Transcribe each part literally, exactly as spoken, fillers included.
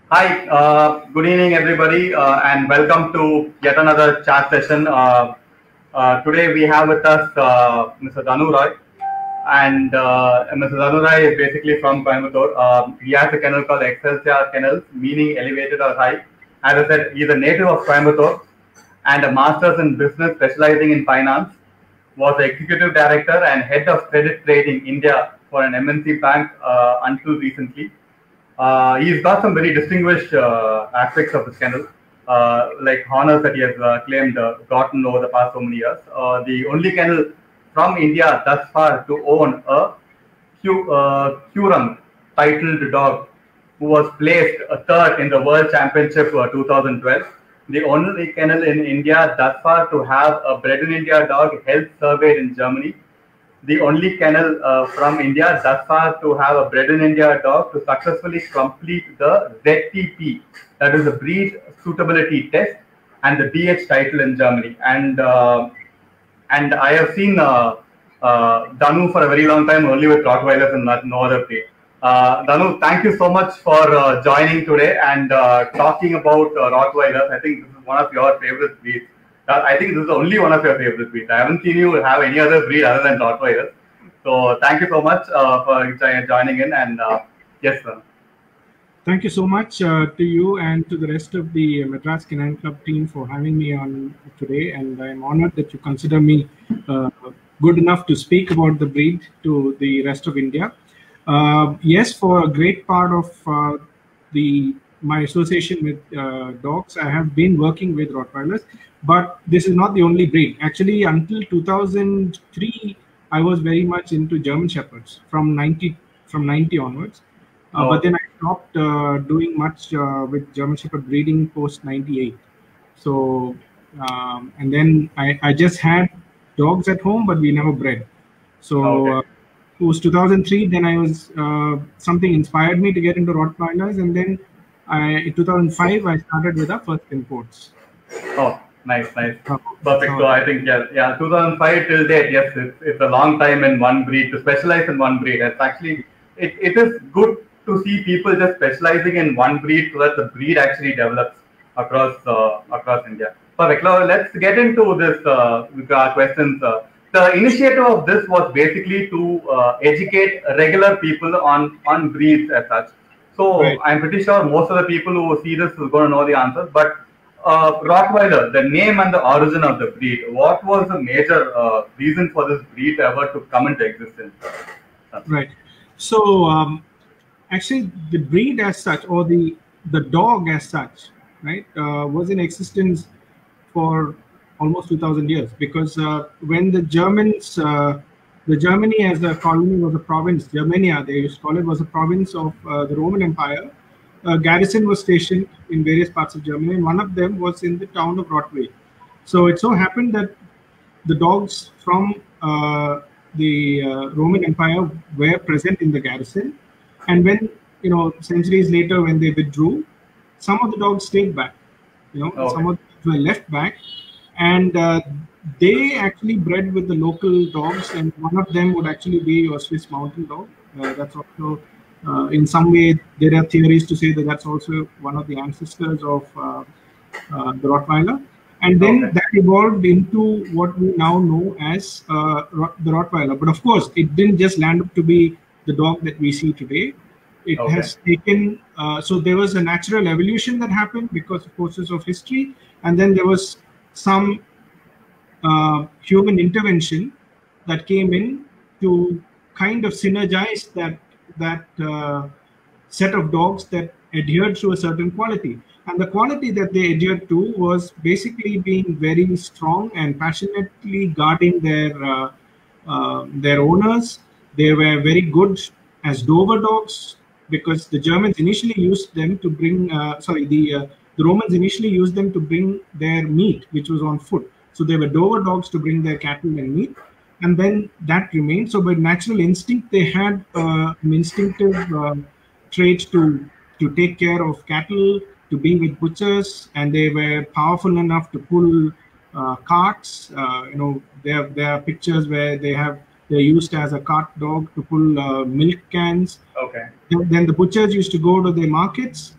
Hi, uh, good evening, everybody, uh, and welcome to yet another chat session. Uh, uh, today we have with us uh, Mister Danu Roy, and uh, Mister Danu Roy is basically from Coimbatore. Um, he has a kennel called Excelsior Kennels, meaning elevated or high. As I said, he's a native of Coimbatore and a master's in business specializing in finance. Was the executive director and head of credit trading India for an M N C bank uh, until recently. Uh, he's got some very distinguished uh, aspects of the scandal, uh, like honors that he has uh, claimed uh, gotten over the past so many years. Uh, the only kennel from India thus far to own a Q, uh, Qrung titled dog, who was placed a third in the World Championship uh, two thousand twelve. The only kennel in India thus far to have a bred in India dog health surveyed in Germany, the only kennel uh, from India thus far to have a bred in India dog to successfully complete the Z T P, that is the breed suitability test, and the D H title in Germany. And uh, and I have seen uh, uh, Danu for a very long time only with Rottweilers and not, no other breed. Uh, Danu, thank you so much for uh, joining today and uh, talking about uh, Rottweilers. I think this is one of your favorite breeds. Uh, I think this is only one of your favorite breeds. I haven't seen you have any other breed other than Rottweilers. So thank you so much uh, for joining in. And uh, yes, sir. Thank you so much uh, to you and to the rest of the Madras Canine Club team for having me on today. And I'm honored that you consider me uh, good enough to speak about the breed to the rest of India. Uh, yes, for a great part of uh, the my association with uh, dogs, I have been working with Rottweilers, but this is not the only breed. Actually, until two thousand three, I was very much into German Shepherds from ninety from ninety onwards. Uh, oh. But then I stopped uh, doing much uh, with German Shepherd breeding post ninety-eight. So, um, and then I, I just had dogs at home, but we never bred. So, okay. uh, it was two thousand three. Then I was uh, something inspired me to get into Rottweilers, and then I, in two thousand five I started with our first imports. Oh, nice, nice, perfect. So I think yeah, yeah, two thousand five till date. Yes, it's, it's a long time in one breed to specialize in one breed. It's actually it, it is good to see people just specializing in one breed so that the breed actually develops across uh, across India. Perfect. Now let's get into this uh, questions. Uh, the initiative of this was basically to uh, educate regular people on on breeds as such. So right. I'm pretty sure most of the people who see this is going to know the answers. But uh, Rottweiler, the name and the origin of the breed, what was the major uh, reason for this breed ever to come into existence? Right. So. Um, Actually, the breed as such, or the the dog as such, right, uh, was in existence for almost two thousand years. Because uh, when the Germans, uh, the Germany as a colony was a province, Germania, they used to call it, was a province of uh, the Roman Empire. A garrison was stationed in various parts of Germany, and one of them was in the town of Rottweil. So it so happened that the dogs from uh, the uh, Roman Empire were present in the garrison. And when, you know, centuries later, when they withdrew, some of the dogs stayed back, you know, okay. Some of them were left back, and uh, they actually bred with the local dogs, and one of them would actually be a Swiss Mountain Dog. Uh, that's also, uh, in some way, there are theories to say that that's also one of the ancestors of uh, uh, the Rottweiler. And then okay. that evolved into what we now know as uh, the Rottweiler. But of course, it didn't just land up to be the dog that we see today. It okay. has taken, uh, so there was a natural evolution that happened because of forces of history. And then there was some uh, human intervention that came in to kind of synergize that, that uh, set of dogs that adhered to a certain quality. And the quality that they adhered to was basically being very strong and passionately guarding their, uh, uh, their owners. They were very good as Dover dogs because the Germans initially used them to bring, uh, sorry, the, uh, the Romans initially used them to bring their meat, which was on foot. So they were Dover dogs to bring their cattle and meat. And then that remained. So by natural instinct, they had uh, an instinctive uh, trait to, to take care of cattle, to be with butchers, and they were powerful enough to pull uh, carts. Uh, you know, there, there are pictures where they have They're used as a cart dog to pull uh, milk cans. Okay. Then the butchers used to go to the markets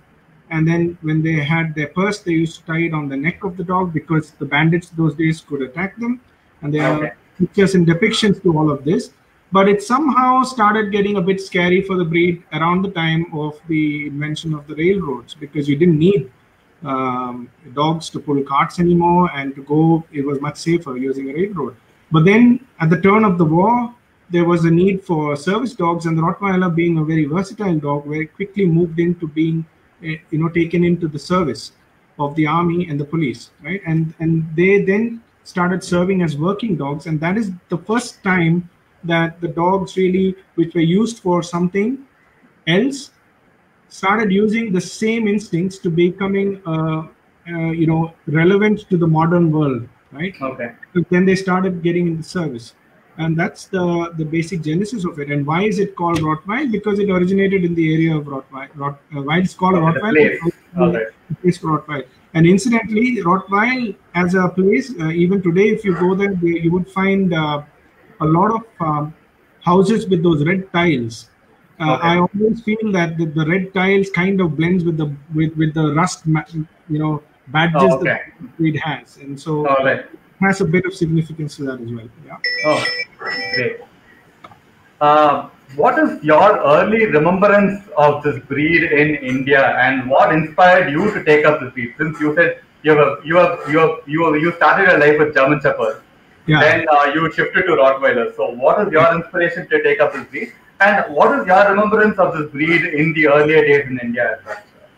And then when they had their purse, they used to tie it on the neck of the dog because the bandits those days could attack them. And there Okay. are pictures and depictions to all of this. But it somehow started getting a bit scary for the breed around the time of the invention of the railroads, because you didn't need um, dogs to pull carts anymore, and to go, it was much safer using a railroad. But then at the turn of the war, there was a need for service dogs, and the Rottweiler, being a very versatile dog, very quickly moved into being, uh, you know, taken into the service of the army and the police, right? And and they then started serving as working dogs, and that is the first time that the dogs really, which were used for something else, started using the same instincts to becoming, uh, uh, you know, relevant to the modern world, right? Okay. But then they started getting into service. And that's the, the basic genesis of it. And why is it called Rottweil? Because it originated in the area of Rottweil. Rott, uh, why it's called Okay, the Rottweil? place. It's Okay. the place for Rottweil. And incidentally, Rottweil as a place, uh, even today, if you go there, they, you would find uh, a lot of um, houses with those red tiles. Uh, Okay. I always feel that the, the red tiles kind of blends with the with, with the rust, ma- you know, badges Oh, okay. that the breed has, and so All right. it has a bit of significance to that as well. Yeah. Oh, great. Uh, what is your early remembrance of this breed in India, and what inspired you to take up this breed? Since you said you have you have you have, you have, you started your life with German Shepherd, Yeah. then uh, you shifted to Rottweiler. So, what is your inspiration to take up this breed, and what is your remembrance of this breed in the earlier days in India as well?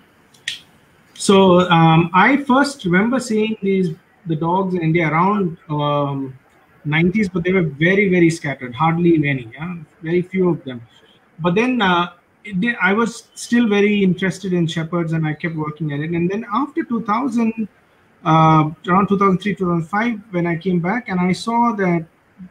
So um, I first remember seeing these the dogs in India around um, nineties, but they were very very scattered, hardly any, yeah? Very few of them. But then uh, it did, I was still very interested in shepherds, and I kept working at it. And then after two thousand, uh, around two thousand three, two thousand five, when I came back and I saw that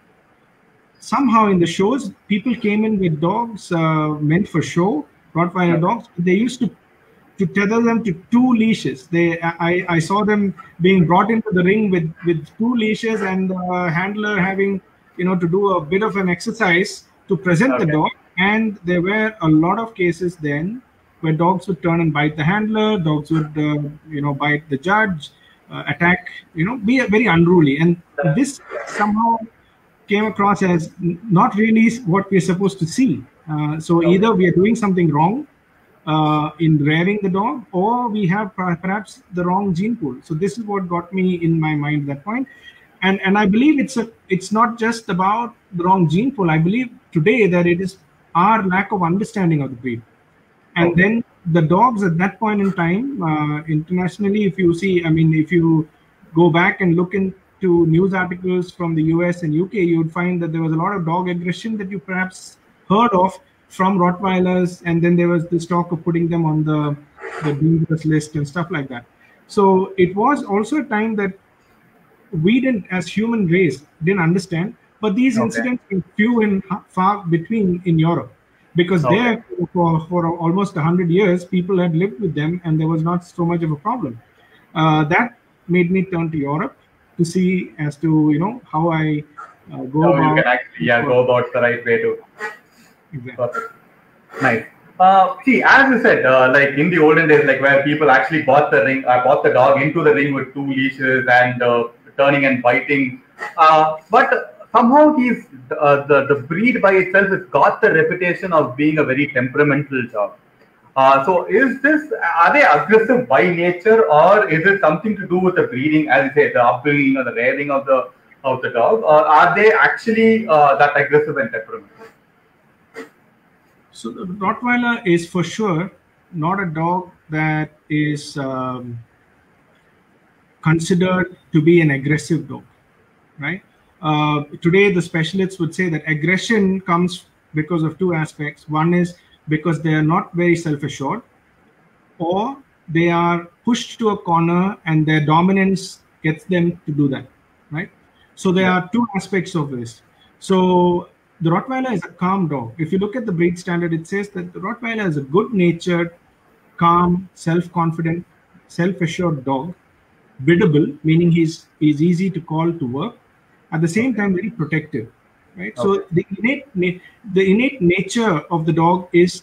somehow in the shows, people came in with dogs uh, meant for show, Rottweiler dogs. They used to to tether them to two leashes. They, I, I saw them being brought into the ring with with two leashes, and the handler having, you know, to do a bit of an exercise to present Okay. the dog. And there were a lot of cases then where dogs would turn and bite the handler, dogs would, uh, you know, bite the judge, uh, attack, you know, be very unruly. And this somehow came across as n- not really what we're supposed to see. Uh, so either we are doing something wrong uh, in rearing the dog, or we have per- perhaps the wrong gene pool. So this is what got me in my mind at that point. And and I believe it's a it's not just about the wrong gene pool. I believe today that it is our lack of understanding of the breed. And Okay. then the dogs at that point in time, uh, internationally, if you see, I mean, if you go back and look into news articles from the U S and U K, you would find that there was a lot of dog aggression that you perhaps heard of from Rottweilers, and then there was this talk of putting them on the the dangerous list and stuff like that. So it was also a time that we didn't, as human race, didn't understand. But these Okay. incidents were few and ha- far between in Europe, because Okay. there for, for almost a hundred years, people had lived with them, and there was not so much of a problem. Uh, that made me turn to Europe to see as to, you know, how I uh, go So you about. can actually yeah go about the right way to. Exactly. Perfect. Nice. Uh, see, as you said, uh, like in the olden days, like where people actually bought the ring, uh, bought the dog into the ring with two leashes and uh, turning and biting. Uh, but somehow he's uh, the the breed by itself has got the reputation of being a very temperamental dog. Uh, so is this are they aggressive by nature, or is it something to do with the breeding, as you say, the upbringing or the rearing of the of the dog, or are they actually uh, that aggressive and temperamental? So the Rottweiler is for sure not a dog that is um, considered to be an aggressive dog, right? Uh, today, the specialists would say that aggression comes because of two aspects. One is because they are not very self-assured, or they are pushed to a corner and their dominance gets them to do that, right? So there Yeah. are two aspects of this. So the Rottweiler is a calm dog. If you look at the breed standard, it says that the Rottweiler is a good-natured, calm, self-confident, self-assured dog, biddable, meaning he's he's easy to call to work, at the same time very protective, right? So Okay. the innate na- the innate nature of the dog is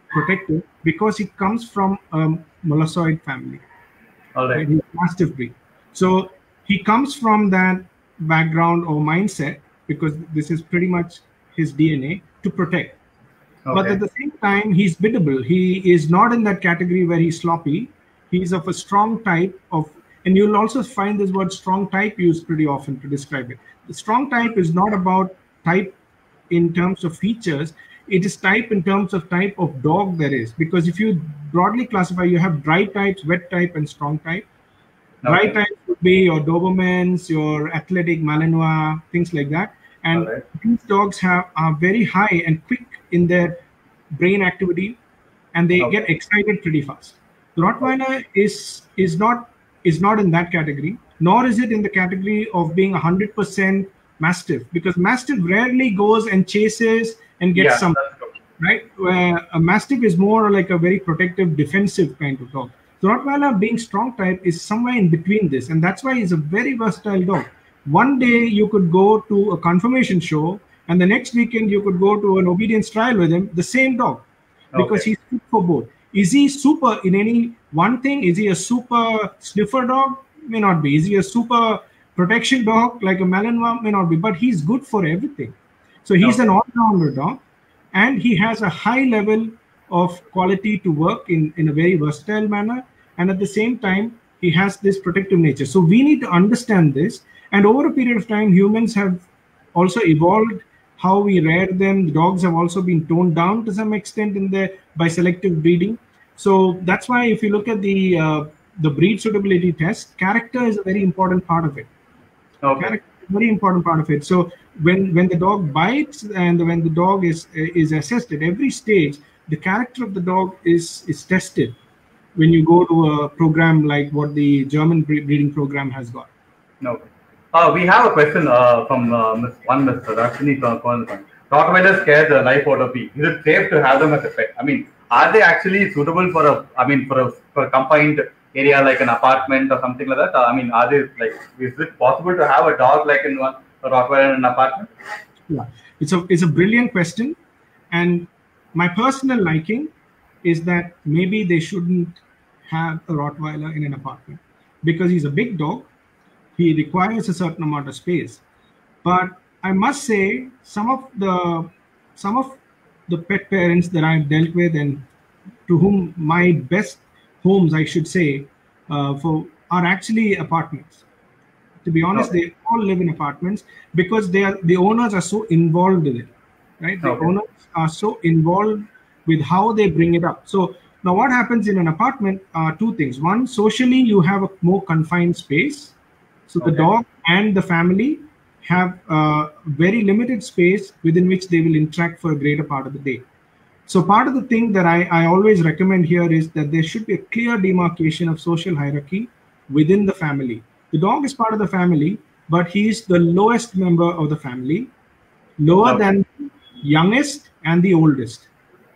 protective because he comes from a molossoid family. All right. Right? He's a mastiff breed. So he comes from that background or mindset because this is pretty much his D N A to protect. Okay. But at the same time, he's biddable. He is not in that category where he's sloppy. He's of a strong type of, and you'll also find this word strong type used pretty often to describe it. The strong type is not about type in terms of features. It is type in terms of type of dog there is. Because if you broadly classify, you have dry types, wet type, and strong type. Dry Okay. type would be your Dobermans, your athletic Malinois, things like that. And Alright. these dogs have are very high and quick in their brain activity, and they Okay. get excited pretty fast. The Rottweiler is is not is not in that category, nor is it in the category of being one hundred percent Mastiff, because Mastiff rarely goes and chases and gets Yeah, some, that's true. right? Where a Mastiff is more like a very protective, defensive kind of dog. The Rottweiler, being strong type, is somewhere in between this, and that's why he's a very versatile dog. One day you could go to a conformation show, and the next weekend you could go to an obedience trial with him, the same dog, because Okay. he's fit for both. Is he super in any one thing? Is he a super sniffer dog? May not be. Is he a super protection dog like a Malinois? May not be. But he's good for everything. So he's Okay. an all-rounder dog, and he has a high level of quality to work in, in a very versatile manner. And at the same time, he has this protective nature. So we need to understand this. And over a period of time, humans have also evolved how we rear them. The dogs have also been toned down to some extent in the by selective breeding. So that's why if you look at the uh, the breed suitability test, character is a very important part of it. Okay. Character is a very important part of it. So when when the dog bites and when the dog is is assessed at every stage, the character of the dog is is tested when you go to a program like what the German bre- breeding program has got. Okay. Uh, we have a question uh, from uh, Miss one Mister Rashini from Kornpan. Rottweilers scare the life out of me. Is it safe to have them as a pet? I mean, are they actually suitable for a? I mean, for a for a confined area like an apartment or something like that? Uh, I mean, are they like? Is it possible to have a dog like in one a Rottweiler in an apartment? Yeah, it's a it's a brilliant question, and my personal liking is that maybe they shouldn't have a Rottweiler in an apartment because he's a big dog. He requires a certain amount of space. But I must say, some of the some of the pet parents that I've dealt with and to whom my best homes, I should say, uh, for are actually apartments. To be honest, Okay. they all live in apartments because they are the owners are so involved in it, right? The Okay. owners are so involved with how they bring it up. So now, what happens in an apartment are two things. One, socially, you have a more confined space. So the Okay. dog and the family have uh, very limited space within which they will interact for a greater part of the day. So part of the thing that I, I always recommend here is that there should be a clear demarcation of social hierarchy within the family. The dog is part of the family, but he is the lowest member of the family, lower Okay. than the youngest and the oldest.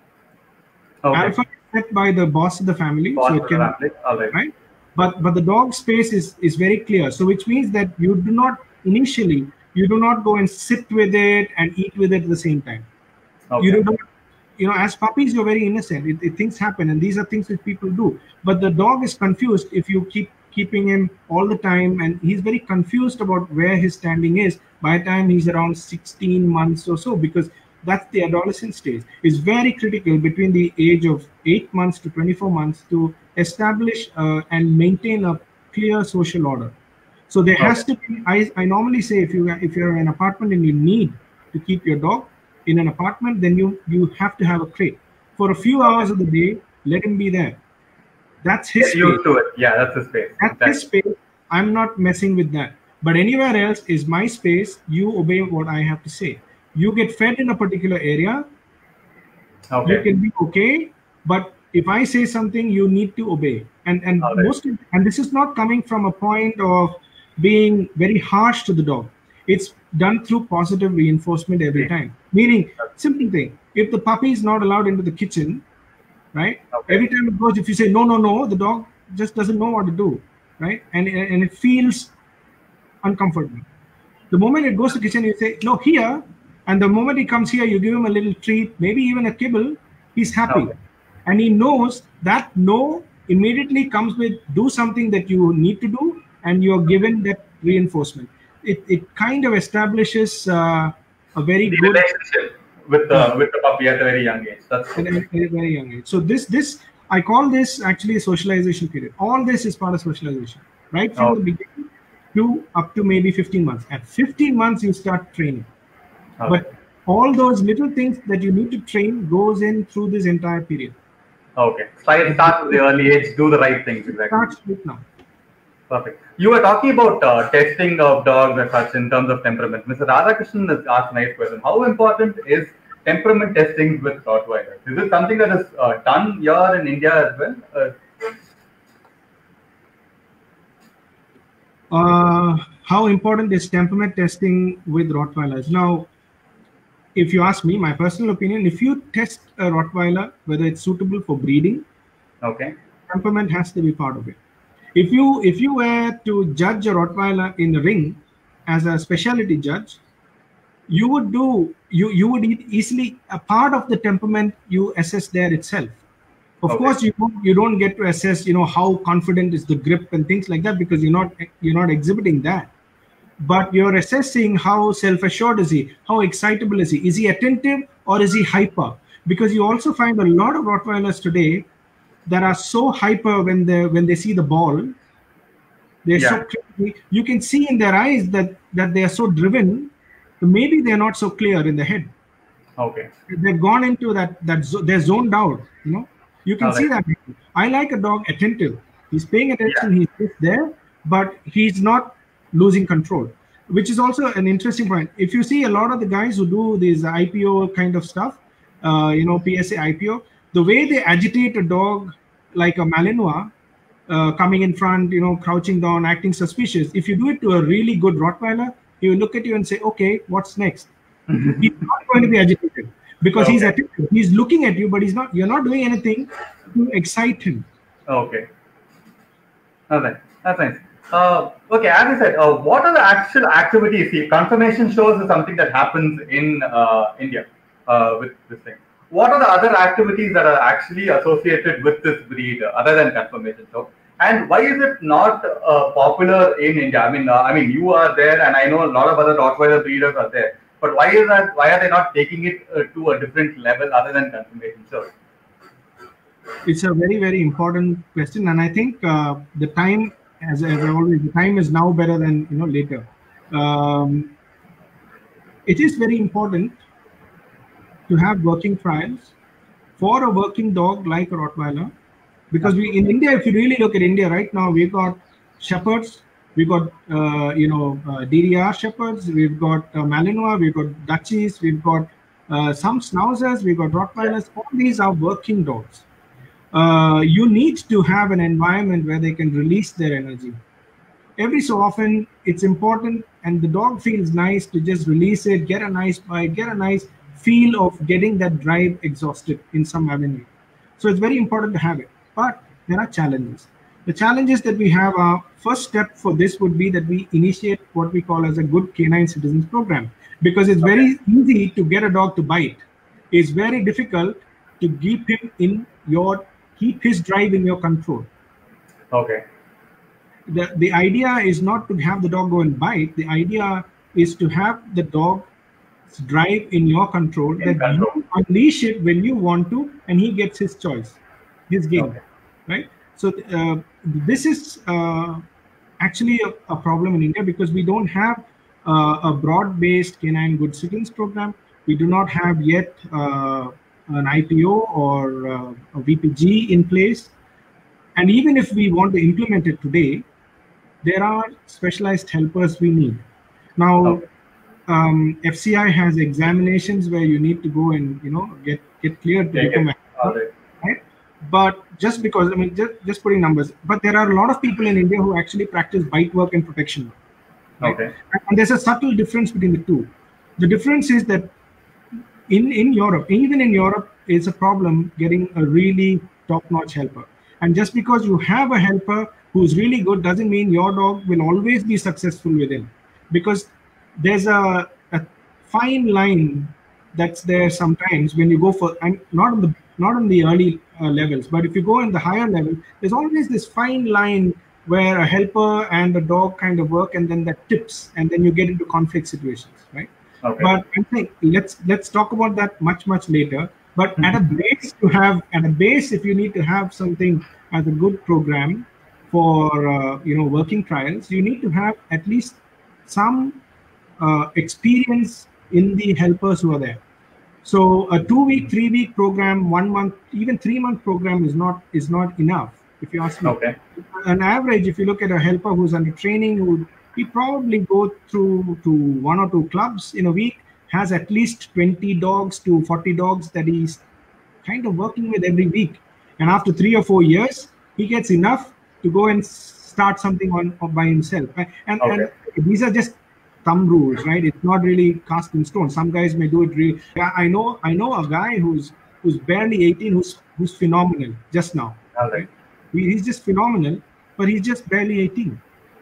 Okay. Alpha is set by the boss of the family, Boss so of it the can family. All right. right. But but the dog space is is very clear. So which means that you do not initially you do not go and sit with it and eat with it at the same time. Okay. You do not, you know, as puppies you're very innocent. It, it, things happen, and these are things that people do. But the dog is confused if you keep keeping him all the time, and he's very confused about where his standing is by the time he's around sixteen months or so, because that's the adolescent stage. It's very critical between the age of eight months to twenty-four months to establish uh, and maintain a clear social order. So there has Okay. to be. I, I normally say if you if you're in an apartment and you need to keep your dog in an apartment, then you you have to have a crate for a few hours of the day. Let him be there. That's his Get space. used to it. Yeah, that's the space. That's his Exactly. space. I'm not messing with that. But anywhere else is my space. You obey what I have to say. You get fed in a particular area. You Okay. can be okay, but if I say something, you need to obey. And and All right. most of, and this is not coming from a point of being very harsh to the dog. It's done through positive reinforcement every Okay. time. Meaning, simple thing. If the puppy is not allowed into the kitchen, right? Okay. Every time it goes, if you say no, no, no, the dog just doesn't know what to do, right? And and it feels uncomfortable. The moment it goes to the kitchen, you say no here, and the moment he comes here, you give him a little treat, maybe even a kibble. He's happy. Okay. and he knows that no immediately comes with do something that you need to do, and you're given that reinforcement. It, it kind of establishes uh, a very The good relationship with the yeah, with the puppy at a very young age. That's at true. a very, very young age. So this this I call this actually a socialization period. All this is part of socialization, right from the Okay. beginning to up to maybe fifteen months. At fifteen months, you start training, Okay. but all those little things that you need to train goes in through this entire period. Okay. Start, start with the early age. Do the right things. It Exactly. starts right now. Perfect. You were talking about uh, testing of dogs and such in terms of temperament. Mister Radhakrishnan has asked a nice question. How important is temperament testing with Rottweilers? Is it something that is uh, done here in India as well? Uh, Uh, how important is temperament testing with Rottweilers? Now, if you ask me, my personal opinion, if you test a Rottweiler, whether it's suitable for breeding, okay. temperament has to be part of it. If you if you were to judge a Rottweiler in the ring as a specialty judge, you would do you you would e- easily a part of the temperament you assess there itself. Of Okay. course, you don't, you don't get to assess, you know, how confident is the grip and things like that, because you're not you're not exhibiting that. But you're assessing how self-assured is he, how excitable is he, is he attentive or is he hyper? Because you also find a lot of Rottweilers today that are so hyper when they when they see the ball. They're Yeah. so crazy. You can see in their eyes that that they are so driven. Maybe they're not so clear in the head. Okay. They've gone into that that zo- they're zoned out. You know, you can All see right. that. I like a dog attentive. He's paying attention. Yeah. He's just there, but he's not losing control, which is also an interesting point. If you see a lot of the guys who do these I P O kind of stuff, uh, you know, P S A I P O, the way they agitate a dog like a Malinois, uh, coming in front, you know, crouching down, acting suspicious. If you do it to a really good Rottweiler, he will look at you and say, "Okay, what's next?" He's not going to be agitated because he's Okay. attentive. He's looking at you, but he's not. You're not doing anything to excite him. Okay. Okay. That's nice. Uh, okay, as I said, uh, what are the actual activities? See, confirmation shows is something that happens in uh, India uh, with this thing. What are the other activities that are actually associated with this breed uh, other than confirmation show? And why is it not uh, popular in India? I mean, uh, I mean, you are there, and I know a lot of other Rottweiler breeders are there. But why is that? Why are they not taking it uh, to a different level other than confirmation shows? It's a very, very important question, and I think uh, the time, as, as I always, the time is now better than you know later. Um, it is very important to have working trials for a working dog like a Rottweiler, because we in India, if you really look at India right now, we've got shepherds, we've got uh, you know uh, D D R shepherds, we've got uh, Malinois, we've got Dutchies, we've got uh, some Schnauzers, we've got Rottweilers. All these are working dogs. Uh, you need to have an environment where they can release their energy. Every so often, it's important, and the dog feels nice to just release it, get a nice bite, get a nice feel of getting that drive exhausted in some avenue. So it's very important to have it. But there are challenges. The challenges that we have are, first step for this would be that we initiate what we call as a good canine citizens program, because it's very easy to get a dog to bite. It's very difficult to keep him in your keep his drive in your control. Okay. The, the idea is not to have the dog go and bite. The idea is to have the dog drive in your control, In that control. you unleash it when you want to, and he gets his choice, his game, Okay. right? So uh, this is uh, actually a, a problem in India, because we don't have uh, a broad-based canine good citizens program. We do not have yet uh, an I P O or uh, a V P G in place. And even if we want to implement it today, there are specialized helpers we need. Now, Okay. um, F C I has examinations where you need to go and you know get get cleared to Okay. become a All helper, right. right? But just because I mean just, just putting numbers, but there are a lot of people in India who actually practice bite work and protection work, right? Okay. And there's a subtle difference between the two. The difference is that in in Europe, even in Europe, it's a problem getting a really top-notch helper. And just because you have a helper who's really good doesn't mean your dog will always be successful with him, because there's a, a fine line that's there sometimes when you go for, and not on the not in the early uh, levels, but if you go in the higher level, there's always this fine line where a helper and a dog kind of work, and then that tips, and then you get into conflict situations, right? Okay. But I think let's let's talk about that much much later. But at a base, to have at a base, if you need to have something as a good program for uh, you know working trials, you need to have at least some uh, experience in the helpers who are there. So a two-week, three-week program, one month, even three-month program is not is not enough. If you ask me, Okay. on average, if you look at a helper who's under training, who he probably go through to one or two clubs in a week, has at least twenty dogs to forty dogs that he's kind of working with every week. And after three or four years, he gets enough to go and start something on, on by himself. And, Okay. and these are just thumb rules, right? It's not really cast in stone. Some guys may do it really. I know I know a guy who's who's barely eighteen, who's who's phenomenal just now. All right. He's just phenomenal, but he's just barely eighteen.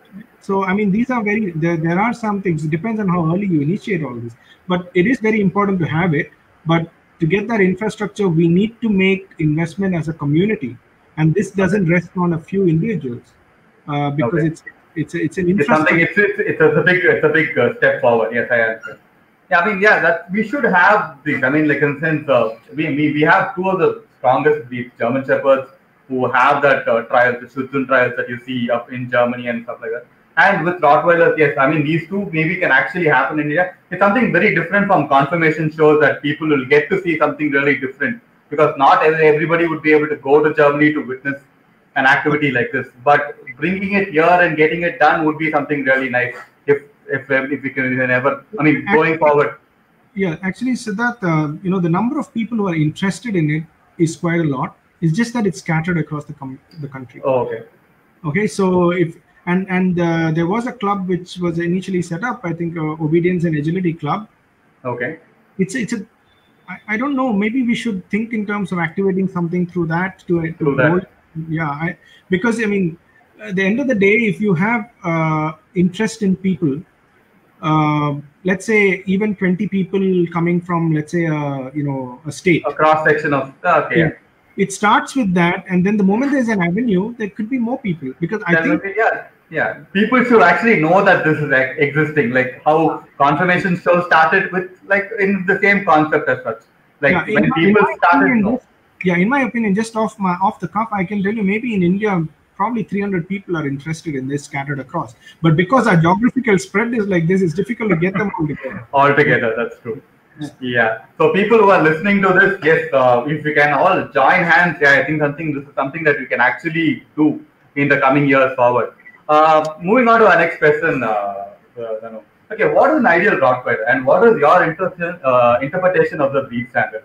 So, I mean, these are very, there, there are some things, it depends on how early you initiate all this. But it is very important to have it. But to get that infrastructure, we need to make investment as a community. And this doesn't rest on a few individuals uh, because Okay. it's it's it's an It's something. infrastructure. It's it's, it's a big it's a big uh, step forward. Yes, I understand. Yeah, I mean, yeah, that we should have these. I mean, like in the sense, uh, we, we we have two of the strongest breeds, German Shepherds, who have that uh, trials, the Switzerland trials that you see up in Germany and stuff like that. And with Rottweilers, yes, I mean, these two maybe can actually happen in India. It's something very different from confirmation shows that people will get to see something really different, because not every, everybody would be able to go to Germany to witness an activity like this. But bringing it here and getting it done would be something really nice if if if we can ever. I mean, going forward. Yeah, actually, Siddharth, uh, you know, the number of people who are interested in it is quite a lot. It's just that it's scattered across the com- the country. Oh, okay. Okay, so if and and uh, there was a club which was initially set up, I think, uh, Obedience and Agility Club. Okay. It's it's a I, I don't know. Maybe we should think in terms of activating something through that to, to Through that. hold- yeah, I, because I mean, at the end of the day, if you have uh, interest in people, uh, let's say even twenty people coming from, let's say, uh, you know, a state. A cross section of okay. Yeah. It starts with that, and then the moment there's an avenue, there could be more people. Because I Then think, okay, yeah, yeah. People should actually know that this is like existing, like how confirmation shows started with, like in the same concept as such. Like yeah, in when my- in people my started, opinion, no. just- yeah, in my opinion, just off my off the cuff, I can tell you maybe in India, probably three hundred people are interested in this scattered across. But because our geographical spread is like this, it's difficult to get them all together. Altogether, that's true. Yeah. So people who are listening to this, yes, uh, if we can all join hands, yeah, I think something this is something that we can actually do in the coming years forward. Uh, moving on to our next question, uh, uh, Dhanu. Okay, what is an ideal Rottweiler, and what is your interpretation uh, interpretation of the breed standard?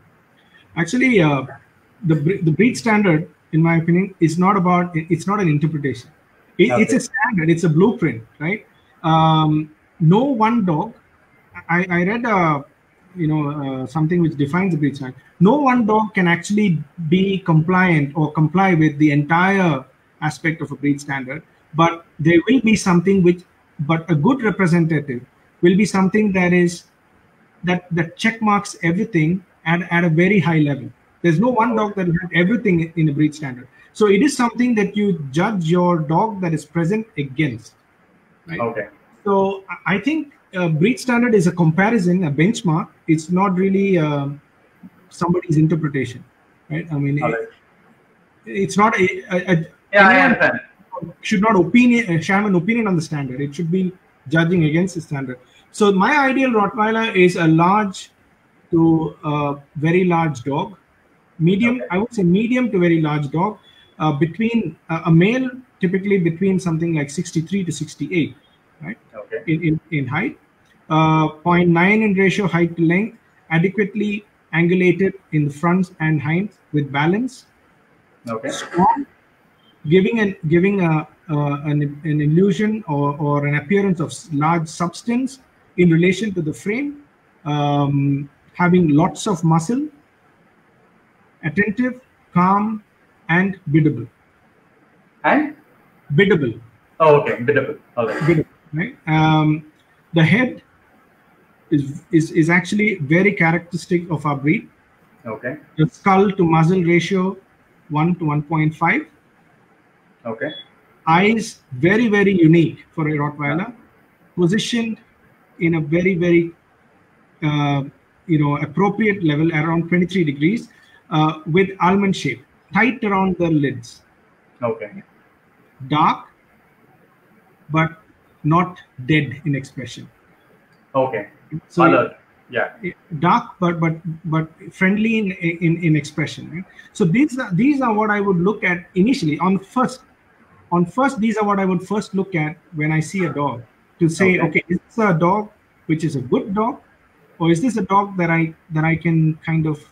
Actually, uh, the bre- the breed standard, in my opinion, is not about. It's not an interpretation. It, It's Okay. a standard. It's a blueprint, right? Um, no one dog. I, I read uh, you know uh, something which defines the breed standard. No one dog can actually be compliant or comply with the entire aspect of a breed standard, but there will be something which, but a good representative will be something that is that that check marks everything at, at a very high level. There's no one dog that will have everything in a breed standard. So it is something that you judge your dog that is present against. Right? Okay. So I I think uh, breed standard is a comparison, a benchmark. It's not really um, somebody's interpretation, right? I mean, All it, right. it's not a, a, a Yeah, I anyone understand. should not opinion uh, should have an opinion on the standard. It should be judging against the standard. So my ideal Rottweiler is a large to a very large dog, medium. Okay. I would say medium to very large dog. Uh, between uh, a male, typically between something like sixty-three to sixty-eight, right? Okay. In in, in height, uh, zero point nine in ratio height to length, adequately angulated in the front and hind with balance, Okay. strong, giving an giving a, uh, an, an illusion or, or an appearance of s- large substance in relation to the frame, um, having lots of muscle, attentive, calm, and biddable. And Biddable, oh, okay, biddable. All right. biddable, right? Um, the head is, is is actually very characteristic of our breed. Okay. The skull to muzzle ratio, one to one point five. Okay. Eyes, very, very unique for a Rottweiler, positioned in a very, very, uh, you know, appropriate level around twenty-three degrees, uh, with almond shape, tight around the lids. Okay. Dark, but not dead in expression. Okay. So alert. Yeah. Dark, but but but friendly in in, in expression. Right? So these are these are what I would look at initially on first. On first, these are what I would first look at when I see a dog to say, Okay. okay, is this a dog which is a good dog, or is this a dog that I that I can kind of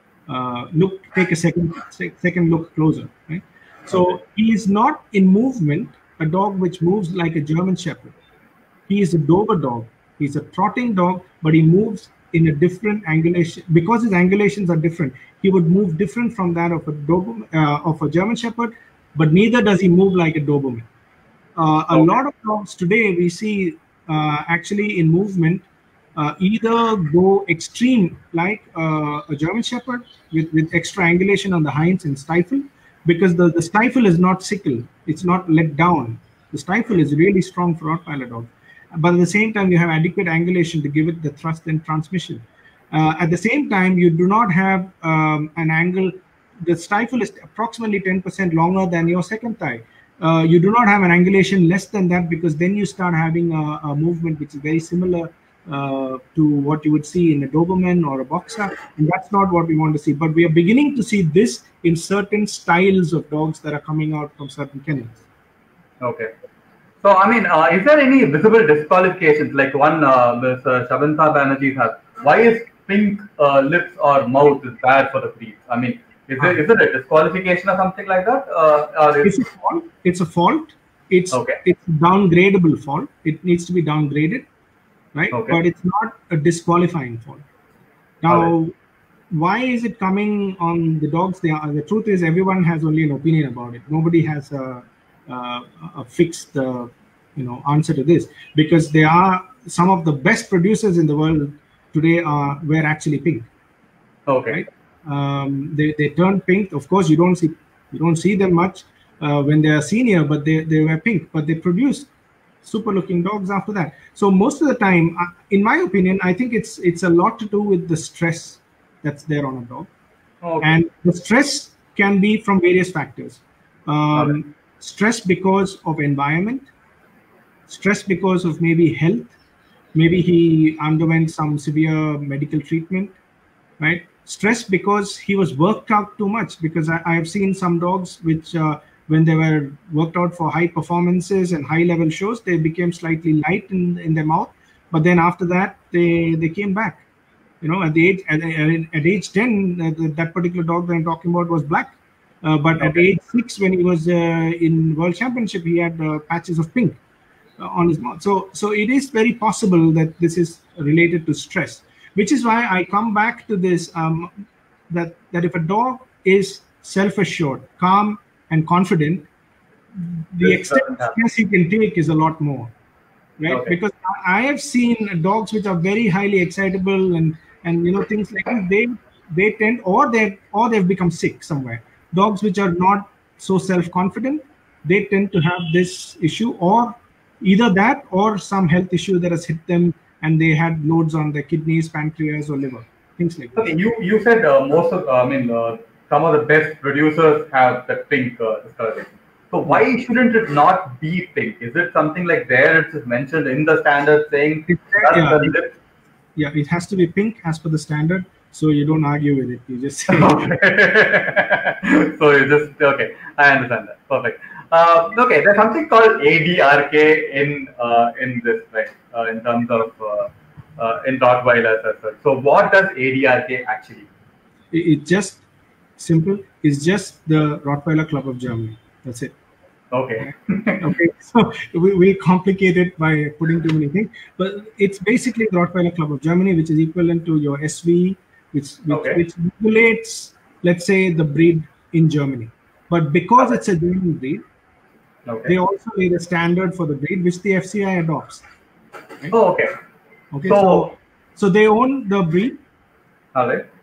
uh, look take a second second look closer, right? So Okay. he is not in movement a dog which moves like a German Shepherd. He is a Dober dog. He's a trotting dog, but he moves in a different angulation because his angulations are different. He would move different from that of a Doberman, uh, of a German Shepherd, but neither does he move like a Doberman. Uh, a Okay. lot of dogs today we see uh, actually in movement uh, either go extreme like uh, a German Shepherd with, with extra angulation on the hinds and stifle, because the, the stifle is not sickle, it's not let down. The stifle is really strong for Rottweiler dogs. But at the same time, you have adequate angulation to give it the thrust and transmission. Uh, at the same time, you do not have um, an angle. The stifle is approximately ten percent longer than your second thigh. Uh, you do not have an angulation less than that, because then you start having a, a movement which is very similar uh, to what you would see in a Doberman or a Boxer, and that's not what we want to see. But we are beginning to see this in certain styles of dogs that are coming out from certain kennels. Okay. So, I mean, uh, is there any visible disqualifications? Like one, uh, Mister Shabanta Banerjee has. Why is pink uh, lips or mouth is bad for the breed? I mean, is it is it a disqualification or something like that? Uh, or is... It's a fault. It's a fault. It's okay. It's downgradable fault. It needs to be downgraded, right? Okay. But it's not a disqualifying fault. Now, right. Why is it coming on the dogs? They are, the truth is, everyone has only an opinion about it. Nobody has a Uh, a fixed uh, you know answer to this, because they are some of the best producers in the world today are were actually pink. Okay. Right? Um, they they turn pink. Of course, you don't see you don't see them much uh, when they are senior, but they they were pink. But they produce super looking dogs after that. So most of the time, uh, in my opinion, I think it's it's a lot to do with the stress that's there on a dog, okay. and the stress can be from various factors. Um, okay. Stress because of environment, stress because of maybe health, maybe he underwent some severe medical treatment, right? Stress because he was worked out too much, because I, I have seen some dogs which uh, when they were worked out for high performances and high level shows, they became slightly light in, in their mouth, but then after that they they came back. You know, at the age at, at age ten, uh, that particular dog that I'm talking about was black. Uh, but okay. At age six, when he was uh, in World Championship, he had uh, patches of pink uh, on his mouth. So, so it is very possible that this is related to stress, which is why I come back to this: um, that that if a dog is self-assured, calm, and confident, the this extent of stress he can take is a lot more, right? Okay. Because I have seen dogs which are very highly excitable and and you know things like this. They they tend or they or they've become sick somewhere. Dogs which are not so self-confident, they tend to have this issue, or either that or some health issue that has hit them and they had loads on their kidneys, pancreas, or liver, things like that. Okay, you you said uh, most of, uh, I mean, uh, some of the best producers have the pink uh, discoloration. So why shouldn't it not be pink? Is it something like there it's mentioned in the standard saying that's yeah, the lip? Yeah, it has to be pink as per the standard. So you don't argue with it. You just say okay. So you just okay. I understand that. Perfect. Uh, okay, there's something called A D R K in uh, in this, right? Uh, in terms of uh, uh, in Rottweilers as well. So what does A D R K actually? It, it just simple. It's just the Rottweiler Club of Germany. That's it. Okay. Okay. So we we complicate it by putting too many things, but it's basically the Rottweiler Club of Germany, which is equivalent to your S V. Which, which, okay. which regulates, let's say, the breed in Germany. But because okay. it's a German breed, okay. they also lay the standard for the breed, which the F C I adopts. Right? Oh, okay. Okay. So, so, so they own the breed. All right.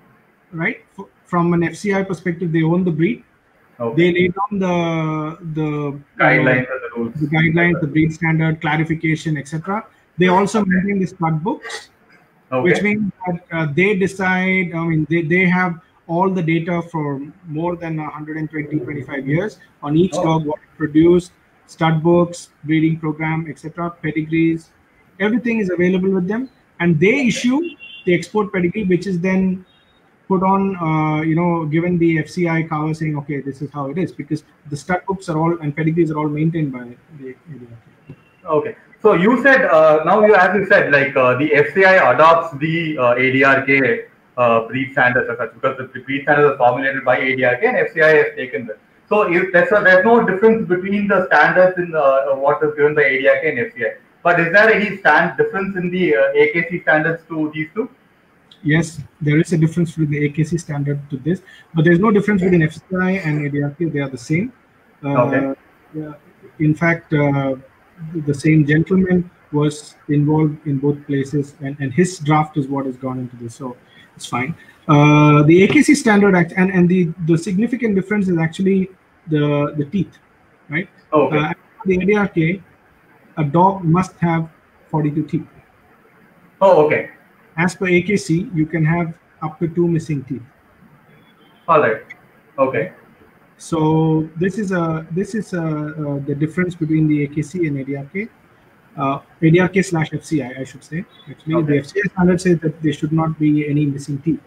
right? F- from an F C I perspective, they own the breed. Okay. They lay down the the Guidelines you know, and the rules. the guidelines, the breed standard, clarification, et cetera. They also maintain the stud books, Okay. which means that uh, they decide. I mean, they, they have all the data for more than one hundred twenty, twenty-five years on each Oh. dog, what it produced, stud books, breeding program, et cetera, pedigrees. Everything is available with them, and they issue the export pedigree, which is then put on, uh, you know, given the F C I cover saying, okay, this is how it is, because the stud books are all and pedigrees are all maintained by the A D R K. Okay. So you said uh, now you as you said like uh, the F C I adopts the uh, A D R K uh, breed standards as such because the breed standards are formulated by A D R K and F C I has taken them. So if there's, a, there's no difference between the standards in uh, what is given by A D R K and F C I. But is there any stand difference in the uh, A K C standards to these two? Yes, there is a difference between the A K C standard to this, but there's no difference between F C I and A D R K. They are the same. Uh, Okay. yeah, in fact, uh, the same gentleman was involved in both places, and, and his draft is what has gone into this, so it's fine. Uh, the A K C standard act, and, and the, the significant difference is actually the, the teeth, right? Okay. Uh, the A D R K, a dog must have forty-two teeth. Oh, okay. As per A K C, you can have up to two missing teeth. All right. Okay. So this is a this is a, uh, the difference between the A K C and A D R K, uh, A D R K slash F C I, I should say. Actually, Okay. the F C I standard says that there should not be any missing teeth.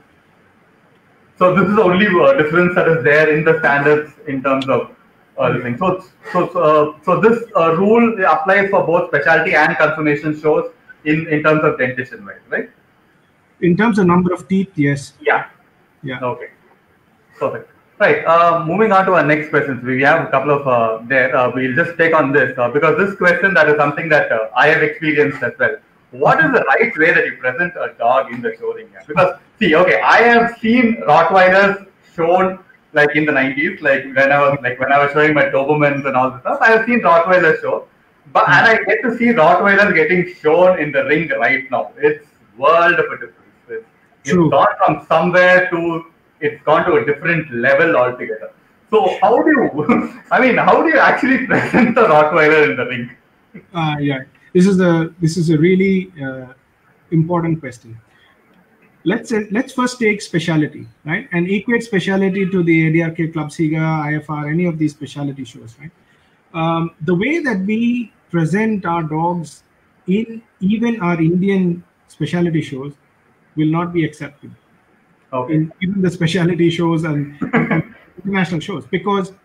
So this is the only uh, difference that is there in the standards in terms of uh, this thing. So so uh, so this uh, rule applies for both specialty and consummation shows in in terms of dentition, right? Right. In terms of number of teeth, yes. Yeah. Yeah. Okay. Perfect. Right. Uh, moving on to our next questions. We have a couple of uh, there. Uh, we'll just take on this uh, because this question that is something that uh, I have experienced as well. What is the right way that you present a dog in the show ring? Because see, okay, I have seen Rottweilers shown like in the nineties, like when I was like when I was showing my Dobermans and all this stuff. I have seen Rottweilers show, but and I get to see Rottweilers getting shown in the ring right now. It's world of a difference. It's, it's True. gone from somewhere to it's gone to a different level altogether. So how do you? I mean, how do you actually present the Rottweiler in the ring? Uh, yeah. This is a this is a really uh, important question. Let's uh, let's first take speciality, right, and equate speciality to the A D R K, Club Siga, I F R, any of these specialty shows, right? Um, the way that we present our dogs in even our Indian specialty shows will not be accepted Okay. in even the specialty shows and, and international shows, because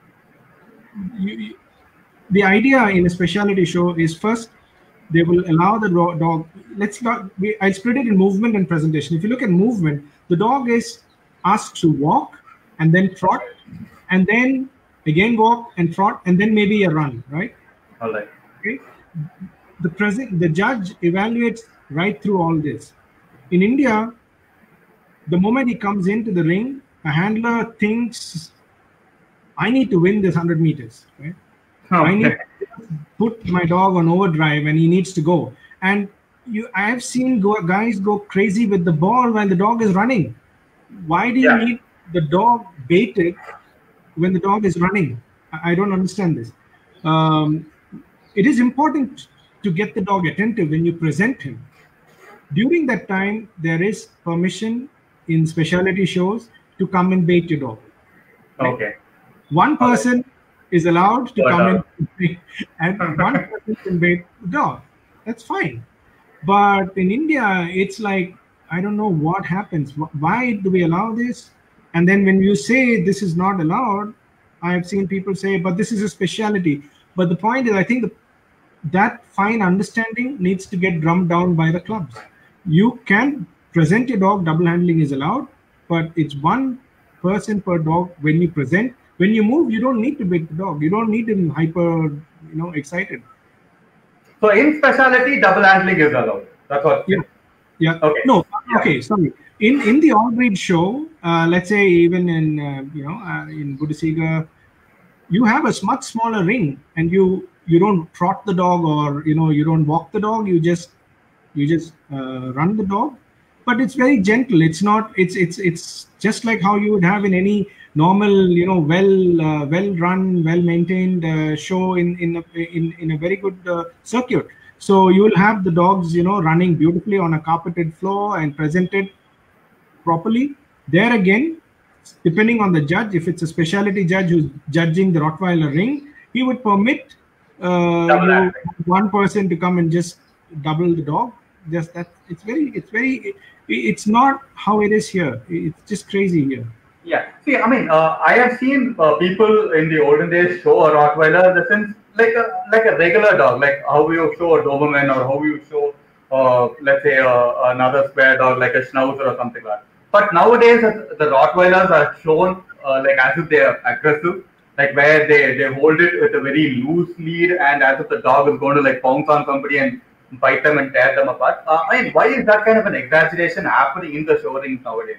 you, you, the idea in a specialty show is first they will allow the ro- dog. Let's not. We, I split it in movement and presentation. If you look at movement, the dog is asked to walk and then trot, and then again walk and trot, and then maybe a run. Right? All right. Okay. The present, the judge evaluates right through all this. In India, the moment he comes into the ring, a handler thinks, "I need to win this hundred meters." Right? I need to put my dog on overdrive and he needs to go. And you, I've seen go, guys go crazy with the ball while the dog is running. Why do you Yeah. need the dog baited when the dog is running? I, I don't understand this. Um, it is important to get the dog attentive when you present him. During that time, there is permission in specialty shows to come and bait your dog. Okay. One person is allowed to Got come it. in and bait, and one person can bait the dog. That's fine. But in India, it's like, I don't know what happens. Wh- Why do we allow this? And then when you say this is not allowed, I've seen people say, but this is a specialty. But the point is, I think the, that fine understanding needs to get drummed down by the clubs. You can present your dog, double handling is allowed, but it's one person per dog when you present. When you move, you don't need to bait the dog. You don't need him hyper, you know, excited. So in specialty, double handling is allowed. That's what. Yeah. Yeah. Okay. No. Yeah. Okay. Sorry. In in the all breed show, uh, let's say even in uh, you know uh, in Bundesliga, you have a much smaller ring, and you you don't trot the dog or you know you don't walk the dog. You just you just uh, run the dog. but it's very gentle. It's not. It's it's it's just like how you would have in any normal, you know, well uh, well run, well maintained uh, show in in a, in in a very good uh, circuit. So you will have the dogs, you know, running beautifully on a carpeted floor and presented properly. There again, depending on the judge, if it's a specialty judge who's judging the Rottweiler ring, he would permit uh, you, one person to come and just double the dog. Just that. It's very. It's very. It's not how it is here. It's just crazy here. Yeah. See, I mean, uh, I have seen uh, people in the olden days show a Rottweiler in the sense like a like a regular dog, like how you show a Doberman or how you show, uh, let's say, uh, another square dog like a Schnauzer or something like that. But nowadays, uh, the Rottweilers are shown uh, like as if they are aggressive, like where they, they hold it with a very loose lead and as if the dog is going to like pounce on somebody and bite them and tear them apart. Uh, I mean, why is that kind of an exaggeration happening in the show rings nowadays?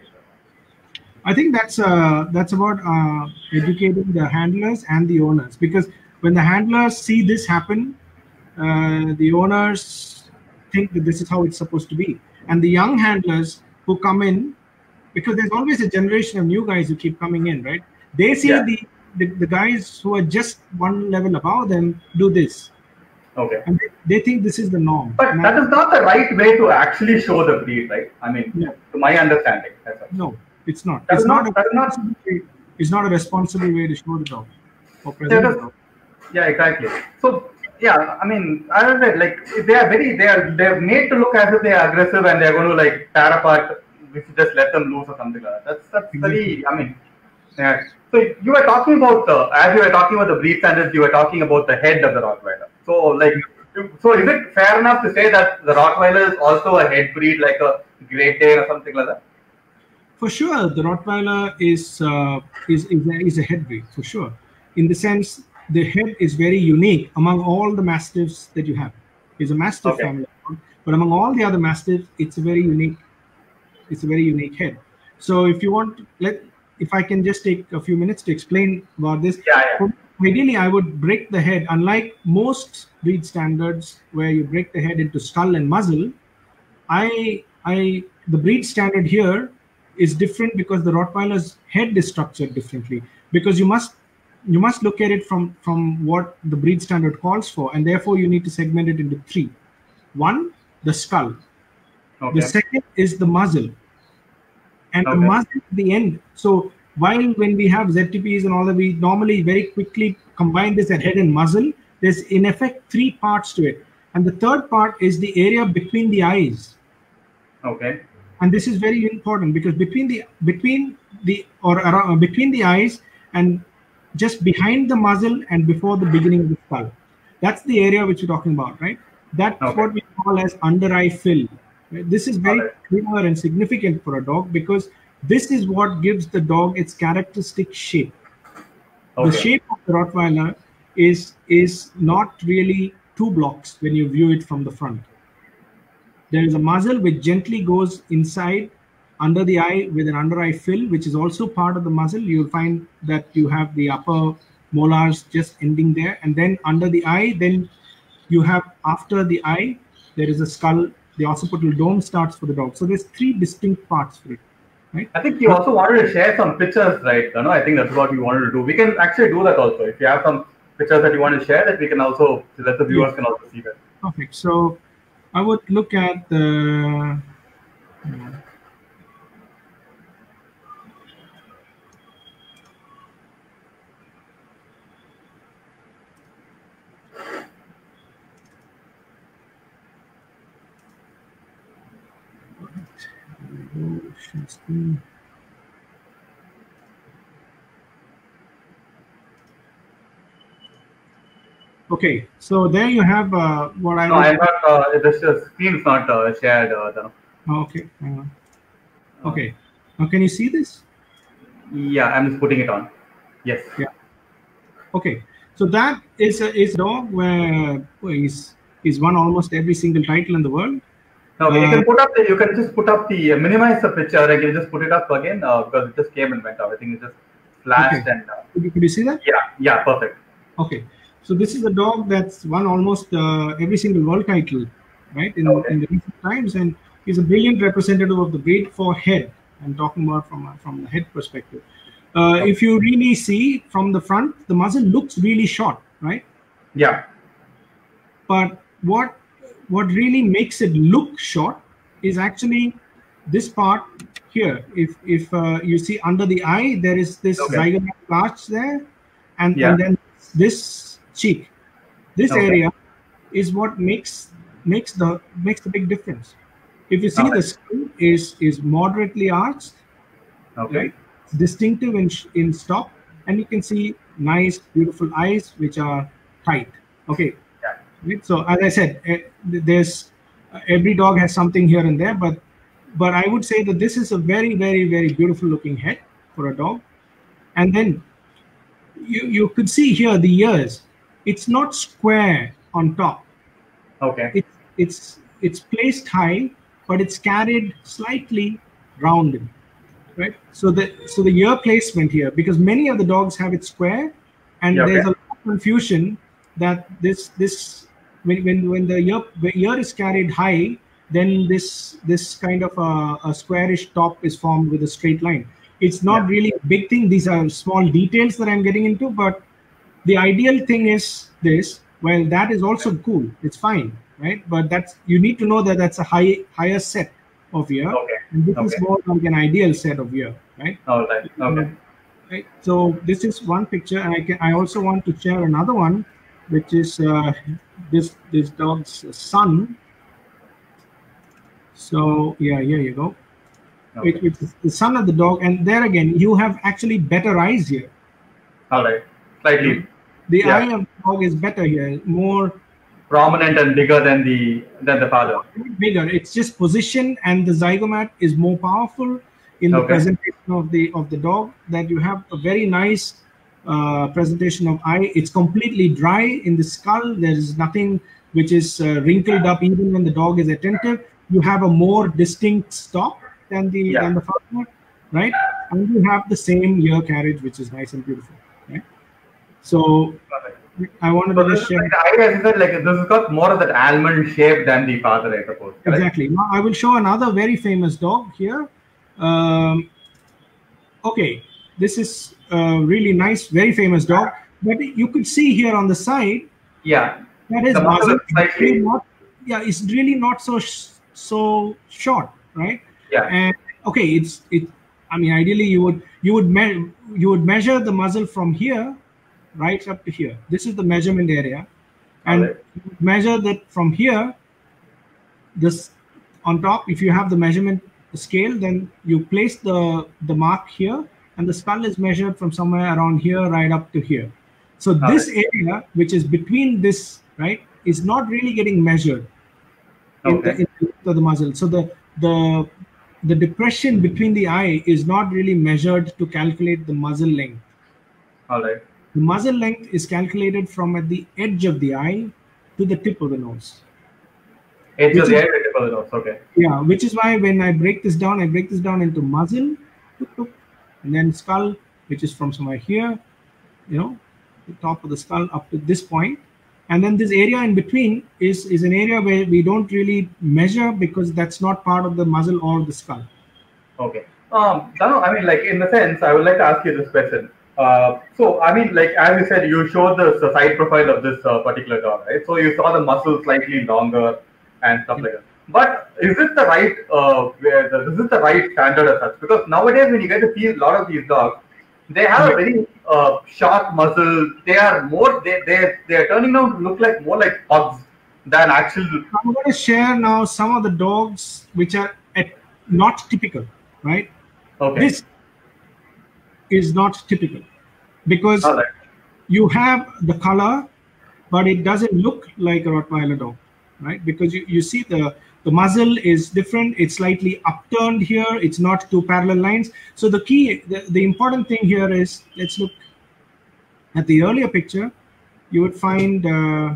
I think that's uh, that's about uh, educating the handlers and the owners, because when the handlers see this happen, uh, the owners think that this is how it's supposed to be, and the young handlers who come in, because there's always a generation of new guys who keep coming in, right? They see yeah. the, the the guys who are just one level above them do this. Okay. And they, they think this is the norm. But and that I, is not the right way to actually show the breed, right? I mean, yeah. to my understanding. That's no, it's not. That's it's not. not, That's a, not. It's not a responsible way to show the dog. Or present the dog. Yeah, exactly. So yeah, I mean, I don't know, like they are very, they are they're made to look as if they are aggressive and they're going to like tear apart if you just let them loose or something like that. That's that's very. I mean, yeah. So you were talking about the, as you were talking about the breed standards, you were talking about the head of the Rottweiler. So like, so is it fair enough to say that the Rottweiler is also a head breed, like a Great Dane or something like that? For sure, the Rottweiler is uh, is is a, is a head breed for sure. In the sense, the head is very unique among all the mastiffs that you have. It's a mastiff okay. family, but among all the other mastiffs, it's a very unique. It's a very unique head. So if you want, let if I can just take a few minutes to explain about this. Yeah, yeah. Ideally, I would break the head. Unlike most breed standards, where you break the head into skull and muzzle, I I the breed standard here is different because the Rottweiler's head is structured differently. Because you must you must look at it from from what the breed standard calls for, and therefore you need to segment it into three. One, the skull. Okay. The second is the muzzle. And okay. the muzzle at the end. So while when we have Z T Ps and all that, we normally very quickly combine this at head and muzzle. There's in effect three parts to it. And the third part is the area between the eyes. Okay. And this is very important because between the between the or around, between the eyes and just behind the muzzle and before the beginning of the skull, that's the area which we're talking about, right? That's okay. what we call as under eye fill. This is very okay. clear and significant for a dog because this is what gives the dog its characteristic shape. Okay. The shape of the Rottweiler is is not really two blocks when you view it from the front. There is a muzzle which gently goes inside under the eye with an under eye fill, which is also part of the muzzle. You'll find that you have the upper molars just ending there. And then under the eye, then you have after the eye, there is a skull. The occipital dome starts for the dog. So there's three distinct parts for it. Right? I think you also wanted to share some pictures, right? You know, I think that's what we wanted to do. We can actually do that also. If you have some pictures that you want to share, that we can also, so that the viewers yeah. can also see that. Perfect. So I would look at the uh, okay, so there you have uh, what I. No, I'm not. Uh, the screen is not uh, shared. Uh, oh, okay, hang on. Okay, now can you see this? Yeah, I'm just putting it on. Yes. Yeah. Okay, so that is a is a dog where he's he's won almost every single title in the world. No, okay, uh, you can put up the, you can just put up the uh, minimize the picture and you just put it up again uh, because it just came and went out. I think it just flashed okay. and. Uh, could, you, could you see that? Yeah. Yeah. Perfect. Okay. So this is a dog that's won almost uh, every single world title, right? In, okay. in the recent times, and is a brilliant representative of the breed for head. I'm talking about from, from the head perspective. Uh, okay. If you really see from the front, the muzzle looks really short, right? Yeah. But what what really makes it look short is actually this part here. If if uh, you see under the eye, there is this okay. zygomatic arch there, and, yeah. and then this cheek. This okay. area is what makes makes the makes the big difference. If you see okay. the skin is is moderately arched, okay. right? Distinctive in in stop, and you can see nice, beautiful eyes which are tight. Okay. Yeah. Right? So as I said, there's uh, every dog has something here and there, but but I would say that this is a very, very, very beautiful looking head for a dog. And then you you could see here the ears. It's not square on top. Okay. It's it's it's placed high, but it's carried slightly rounded. Right, so the so the ear placement here, because many of the dogs have it square, and yeah, okay. there's a lot of confusion that this this when when, when the ear the ear is carried high, then this this kind of a, a squarish top is formed with a straight line. It's not yeah. really a big thing. These are small details that I'm getting into, but the ideal thing is this. Well, that is also cool. It's fine, right? But that's you need to know that that's a high higher set of ear. Okay. And this okay. is more like an ideal set of ear, right? All right. Okay. Right. So this is one picture, and I can. I also want to share another one, which is uh, this this dog's son. So yeah, here you go. Okay. Which, which is the son of the dog, and there again, you have actually better eyes here. All right. Slightly. The yeah. eye of the dog is better here, more prominent and bigger than the than the father. Bigger. It's just position, and the zygomat is more powerful in the okay. presentation of the of the dog. That you have a very nice uh, presentation of eye. It's completely dry in the skull. There is nothing which is uh, wrinkled up even when the dog is attentive. You have a more distinct stop than the yeah. than the father, right? And you have the same ear carriage, which is nice and beautiful, right? So. I wanted so to this share. Like, I guess that like this has got more of that almond shape than the father, I suppose. Correct? Exactly. Now I will show another very famous dog here. Um, okay, this is a really nice, very famous dog. But you could see here on the side. Yeah. That is the muzzle. Is really not, yeah, it's really not so so short, right? Yeah. And okay, it's it. I mean, ideally you would you would me you would measure the muzzle from here right up to here. This is the measurement area, and right. measure that from here. This on top, if you have the measurement scale, then you place the the mark here, and the skull is measured from somewhere around here right up to here. So All this right. area, which is between this, right, is not really getting measured okay. in, the, in the, the muzzle. So the the the depression between the eye is not really measured to calculate the muzzle length. All right. The muzzle length is calculated from at the edge of the eye to the tip of the nose. Edge of the eye to the tip of the nose, okay. Yeah, which is why when I break this down, I break this down into muzzle, and then skull, which is from somewhere here, you know, the top of the skull up to this point. And then this area in between is, is an area where we don't really measure because that's not part of the muzzle or the skull. Okay. Um, Danu, I mean, like, in the sense, I would like to ask you this question. Uh, so, I mean, like, as you said, you showed the, the side profile of this uh, particular dog, right? So, you saw the muscle slightly longer and stuff like that. But is it the right, uh, where the, is it the right standard as such? Because nowadays, when you get to see a lot of these dogs, they have a very uh, sharp muzzle. They are more, they, they, they are turning out to look like more like pugs than actual. I'm going to share now some of the dogs which are at, not typical, right? Okay. This is not typical because right. you have the color, but it doesn't look like a Rottweiler dog, right? Because you, you see the, the muzzle is different. It's slightly upturned here. It's not two parallel lines. So the key, the, the important thing here is, let's look at the earlier picture. You would find uh,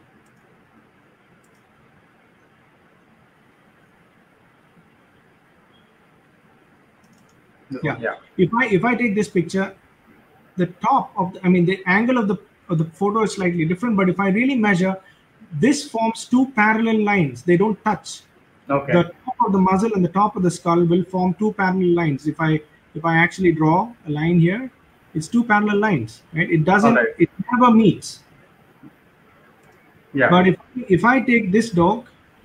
Yeah. yeah. If I if I take this picture, the top of the, I mean the angle of the of the photo is slightly different. But if I really measure, this forms two parallel lines. They don't touch. Okay. The top of the muzzle and the top of the skull will form two parallel lines. If I if I actually draw a line here, it's two parallel lines, right? It doesn't, right. it never meets. Yeah. But if if I take this dog,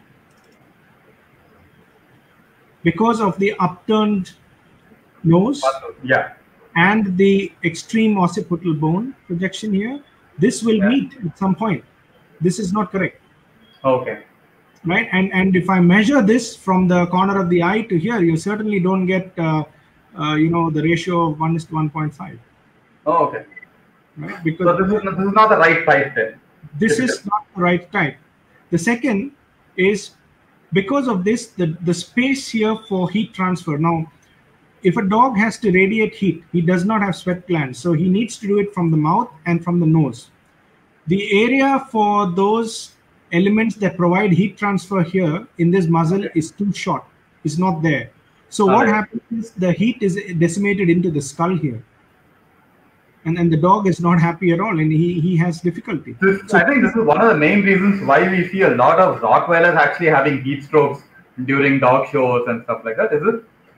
because of the upturned nose, yeah, and the extreme occipital bone projection here, this will yeah. meet at some point. This is not correct. Okay. Right, and and if I measure this from the corner of the eye to here, you certainly don't get, uh, uh, you know, the ratio of one is to one point five. Oh, okay. Right, because so this is this is not the right type then. This is not the right type. The second is because of this, the the space here for heat transfer. Now, if a dog has to radiate heat, he does not have sweat glands, so he needs to do it from the mouth and from the nose. The area for those elements that provide heat transfer here in this muzzle okay. is too short. It's not there. So All what right. happens is the heat is decimated into the skull here. And then the dog is not happy at all, and he, he has difficulty. This, so, I think this is one of the main reasons why we see a lot of Rottweilers actually having heat strokes during dog shows and stuff like that, is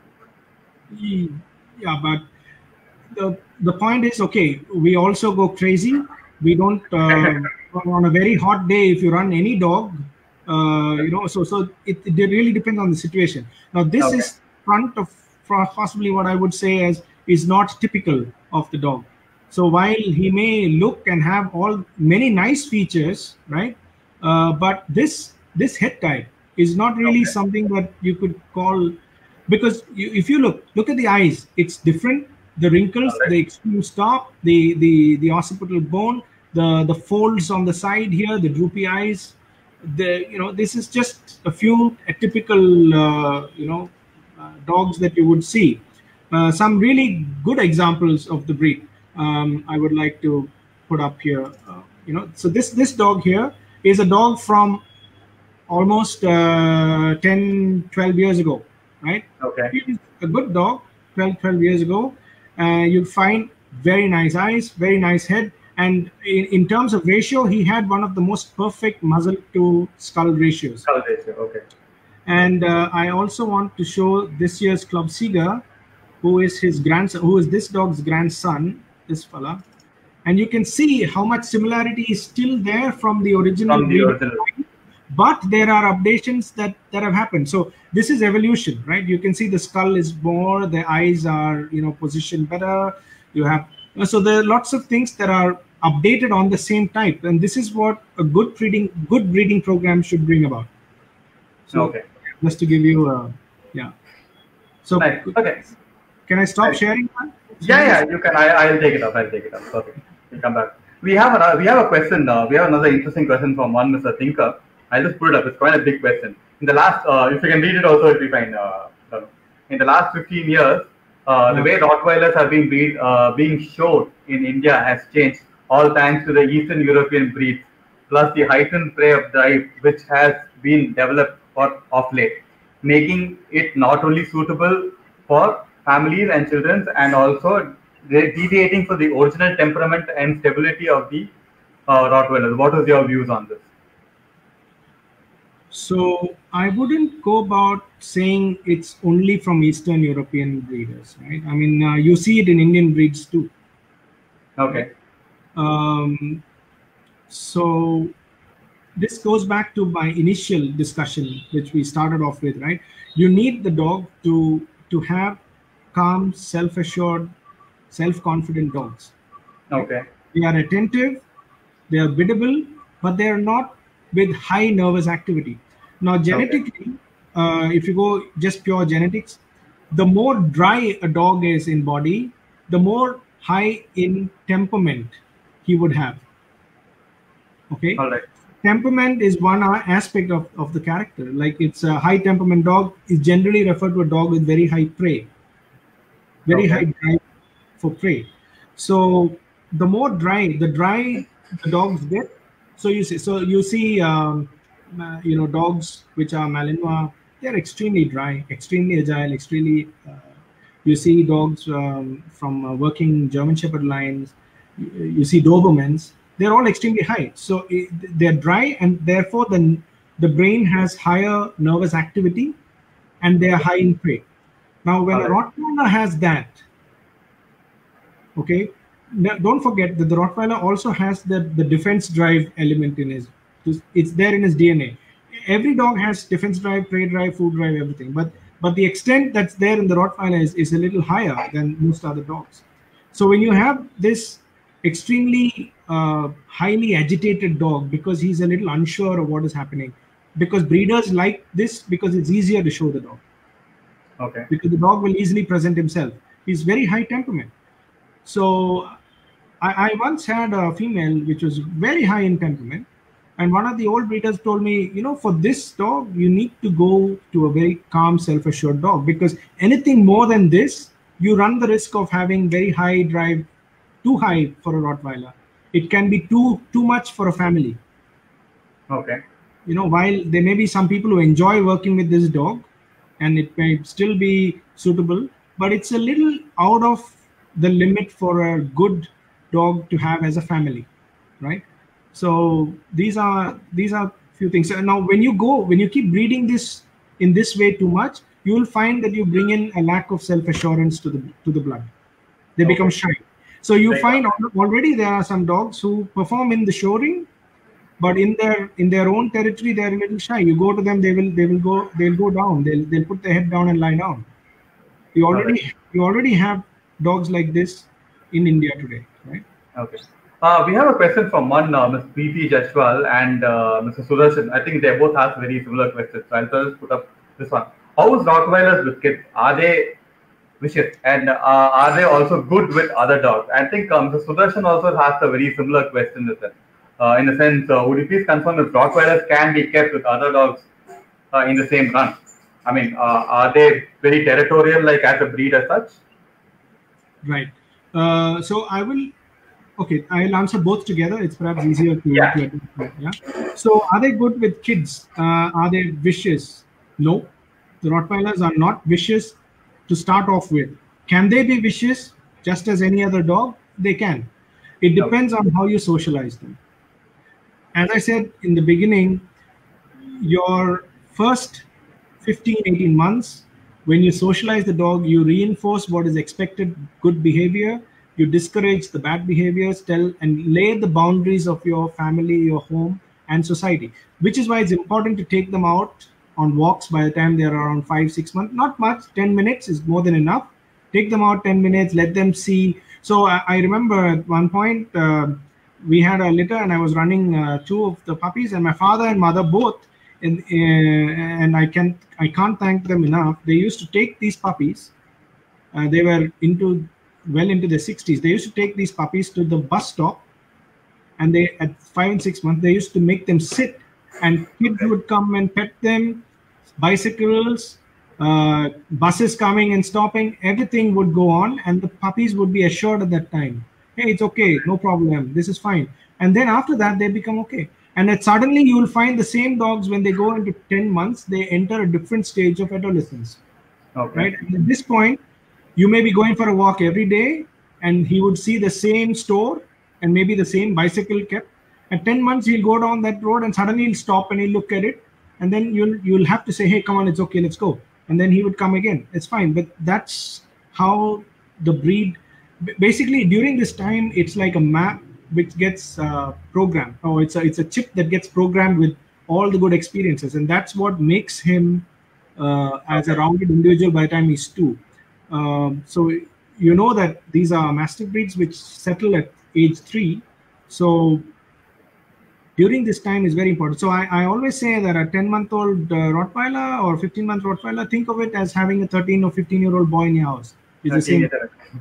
it? Yeah, but the, the point is, okay, we also go crazy. We don't, uh, on a very hot day, if you run any dog, uh, you know, so so it, it really depends on the situation. Now, this okay. is front of possibly what I would say as is not typical of the dog. So while he may look and have all many nice features, right? Uh, but this this head type is not really okay. something that you could call, because you, if you look look at the eyes, it's different. The wrinkles, right. the extreme stop, the the the occipital bone, the the folds on the side here, the droopy eyes. The you know this is just a few typical uh, you know uh, dogs that you would see. Uh, some really good examples of the breed. Um, I would like to put up here. Uh, you know, so this this dog here is a dog from almost uh, ten, twelve years ago, right? Okay. He's a good dog, twelve, twelve years ago. Uh, you'll find very nice eyes, very nice head. And in, in terms of ratio, he had one of the most perfect muzzle to skull ratios. Skull ratio, okay. And uh, I also want to show this year's Club Seeger, who is his grandson, who is this dog's grandson, this fella. And you can see how much similarity is still there from the original. From the original. But there are updations that, that have happened. So this is evolution, right? You can see the skull is more, the eyes are, you know, positioned better. You have, so there are lots of things that are updated on the same type. And this is what a good breeding, good breeding program should bring about. So okay. Just to give you a, yeah. So nice. Okay. Can I stop nice. sharing that? Yeah, yeah, you can. I, I'll take it up. I'll take it up. Okay. We'll come back. We have a, we have a question. Uh, we have another interesting question from one Mister Thinker. I'll just put it up. It's quite a big question. In the last, uh, if you can read it also, it'll be fine. Uh, in the last fifteen years, uh, the way Rottweilers have been breed, uh, being showed in India has changed, all thanks to the Eastern European breeds, plus the heightened prey of drive, which has been developed for of late, making it not only suitable for families and children, and also deviating for the original temperament and stability of the uh, Rottweilers. What is your views on this? So I wouldn't go about saying it's only from Eastern European breeders, right? I mean, uh, you see it in Indian breeds too. Okay. Um, so this goes back to my initial discussion, which we started off with, right? You need the dog to to have calm, self-assured, self-confident dogs. Okay. They are attentive, they are biddable, but they are not with high nervous activity. Now, genetically, okay. uh, if you go just pure genetics, the more dry a dog is in body, the more high in temperament he would have. Okay. All right. Temperament is one aspect of, of the character. Like it's a high temperament dog is generally referred to a dog with very high prey, very okay. high drive for prey. So the more dry, the dry the dogs get. So you see, so you see, um, uh, you know, dogs which are Malinois, they're extremely dry, extremely agile, extremely. Uh, you see dogs um, from uh, working German Shepherd lines. You, you see Dobermans. They're all extremely high. So it, they're dry, and therefore the the brain has higher nervous activity, and they are high in prey. Now, when All a right. Rottweiler has that, okay, no- don't forget that the Rottweiler also has the, the defense drive element in his, it's there in his D N A. Every dog has defense drive, prey drive, food drive, everything. But but the extent that's there in the Rottweiler is, is a little higher than most other dogs. So when you have this extremely uh, highly agitated dog because he's a little unsure of what is happening, because breeders like this because it's easier to show the dog, Okay. because the dog will easily present himself. He's very high temperament. So I, I once had a female which was very high in temperament, and one of the old breeders told me, you know, for this dog, you need to go to a very calm, self-assured dog, because anything more than this, you run the risk of having very high drive, too high for a Rottweiler. It can be too too much for a family. Okay. You know, while there may be some people who enjoy working with this dog, and it may still be suitable, but it's a little out of the limit for a good dog to have as a family, right? So these are these are few things. So now, when you go, when you keep breeding this in this way too much, you will find that you bring in a lack of self-assurance to the to the blood. They Okay. become shy. So you Right. find al- already there are some dogs who perform in the show ring, but in their in their own territory they're a little shy. You go to them, they will they will go they'll go down. They'll they'll put their head down and lie down. You All right. already you already have dogs like this in India today, right? Okay. Uh, we have a question from one uh, Miz Preeti Jashwal and uh, Mister Sudarshan. I think they both ask very similar questions. So I'll just put up this one. How is Rottweilers with kids? Are they vicious? And uh, are they also good with other dogs? I think um, Mister Sudarshan also asked a very similar question with it. Uh, in the sense, uh, would you please confirm if Rottweilers can be kept with other dogs uh, in the same run? I mean, uh, are they very territorial, like as a breed as such? Right. Uh, so I will. Okay, I'll answer both together. It's perhaps easier to, Yeah. to identify. Yeah. So, are they good with kids? Uh, are they vicious? No, the Rottweilers are not vicious to start off with. Can they be vicious just as any other dog? They can. It Okay. depends on how you socialize them. As I said in the beginning, your first fifteen, eighteen months, when you socialize the dog, you reinforce what is expected good behavior, you discourage the bad behaviors, tell and lay the boundaries of your family, your home, and society, which is why it's important to take them out on walks by the time they're around five, six months. Not much, ten minutes is more than enough. Take them out ten minutes, let them see. So I, I remember at one point, uh, we had a litter and I was running uh, two of the puppies, and my father and mother both, and, uh, and I can't, I can't thank them enough. They used to take these puppies, uh, they were into well into their sixties. They used to take these puppies to the bus stop, and they at five and six months they used to make them sit, and kids would come and pet them, bicycles, uh, buses coming and stopping, everything would go on, and the puppies would be assured at that time, hey, it's okay, no problem, this is fine. And then after that they become okay. And then suddenly you will find the same dogs, when they go into ten months, they enter a different stage of adolescence. Okay. Right? And at this point, you may be going for a walk every day, and he would see the same store and maybe the same bicycle kept. At ten months, he'll go down that road and suddenly he'll stop and he'll look at it. And then you'll you'll have to say, hey, come on, it's okay, let's go. And then he would come again. It's fine. But that's how the breed, basically during this time, it's like a map which gets uh, programmed. Oh, it's a, it's a chip that gets programmed with all the good experiences. And that's what makes him uh, as a rounded individual by the time he's two. Um, so you know that these are mastiff breeds which settle at age three. So during this time is very important. So I, I always say that a ten month old uh, Rottweiler or fifteen month Rottweiler, think of it as having a thirteen or fifteen year old boy in your house. It's the same.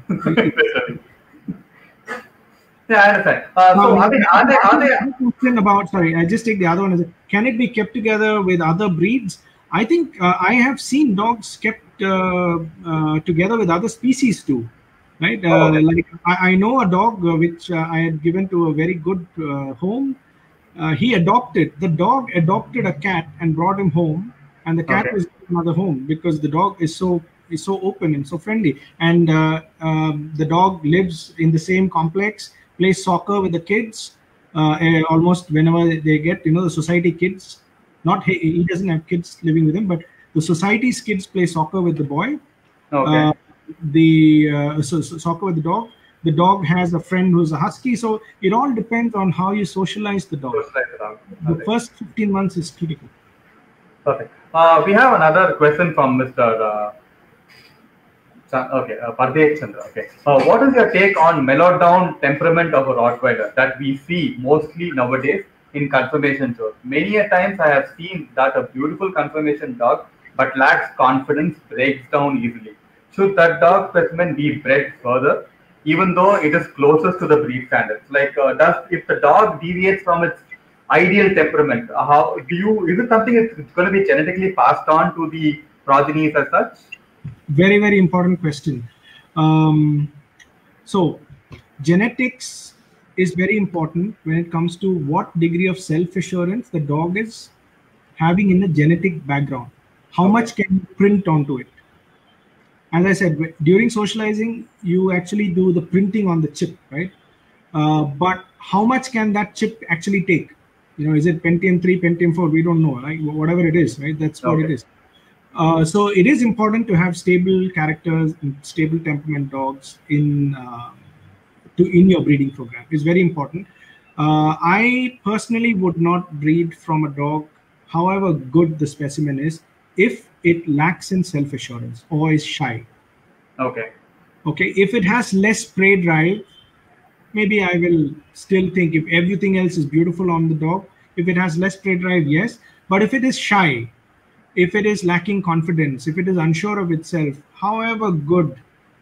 Yeah, I understand. Uh, so Now, are they, are they, are they, question about, sorry, I just take the other one. Is can it be kept together with other breeds? I think uh, I have seen dogs kept uh, uh, together with other species too, right? Uh, Oh, okay. Like I, I know a dog uh, which uh, I had given to a very good uh, home. Uh, he adopted, the dog adopted a cat and brought him home, and the cat Okay. was in another home because the dog is so is so open and so friendly. And uh, um, the dog lives in the same complex, plays soccer with the kids, uh, eh, almost whenever they get, you know, the society kids. Not he, he doesn't have kids living with him, but The society's kids play soccer with the boy. Okay. Uh, the uh, so, so soccer with the dog. The dog has a friend who's a husky. So it all depends on how you socialize the dog. Socialize the dog. The Okay. first fifteen months is critical. Perfect. Uh, we have another question from Mister Uh, Chan- okay, uh, Pardeep Chandra. Okay. Uh, what is your take on mellowed down temperament of a Rottweiler that we see mostly nowadays in conformation shows? Many a times I have seen that a beautiful conformation dog but lacks confidence breaks down easily. Should that dog specimen be bred further, even though it is closest to the breed standards? Like, uh, does if the dog deviates from its ideal temperament, uh, how do you? Is it something it's, it's going to be genetically passed on to the progenies as such? Very, very important question. Um, so, genetics is very important when it comes to what degree of self-assurance the dog is having in the genetic background. How Okay. much can you print onto it? As I said, wh- during socializing, you actually do the printing on the chip, right? Uh, but how much can that chip actually take? You know, is it Pentium three, Pentium four? We don't know, right? Wh- Whatever it is, right? That's what it Okay. is. Uh, so it is important to have stable characters and stable temperament dogs in uh, to in your breeding program. It's very important. Uh, I personally would not breed from a dog, however good the specimen is, if it lacks in self-assurance or is shy. Okay. Okay, if it has less prey drive, maybe I will still think if everything else is beautiful on the dog. If it has less prey drive, yes. But if it is shy, if it is lacking confidence, if it is unsure of itself, however good,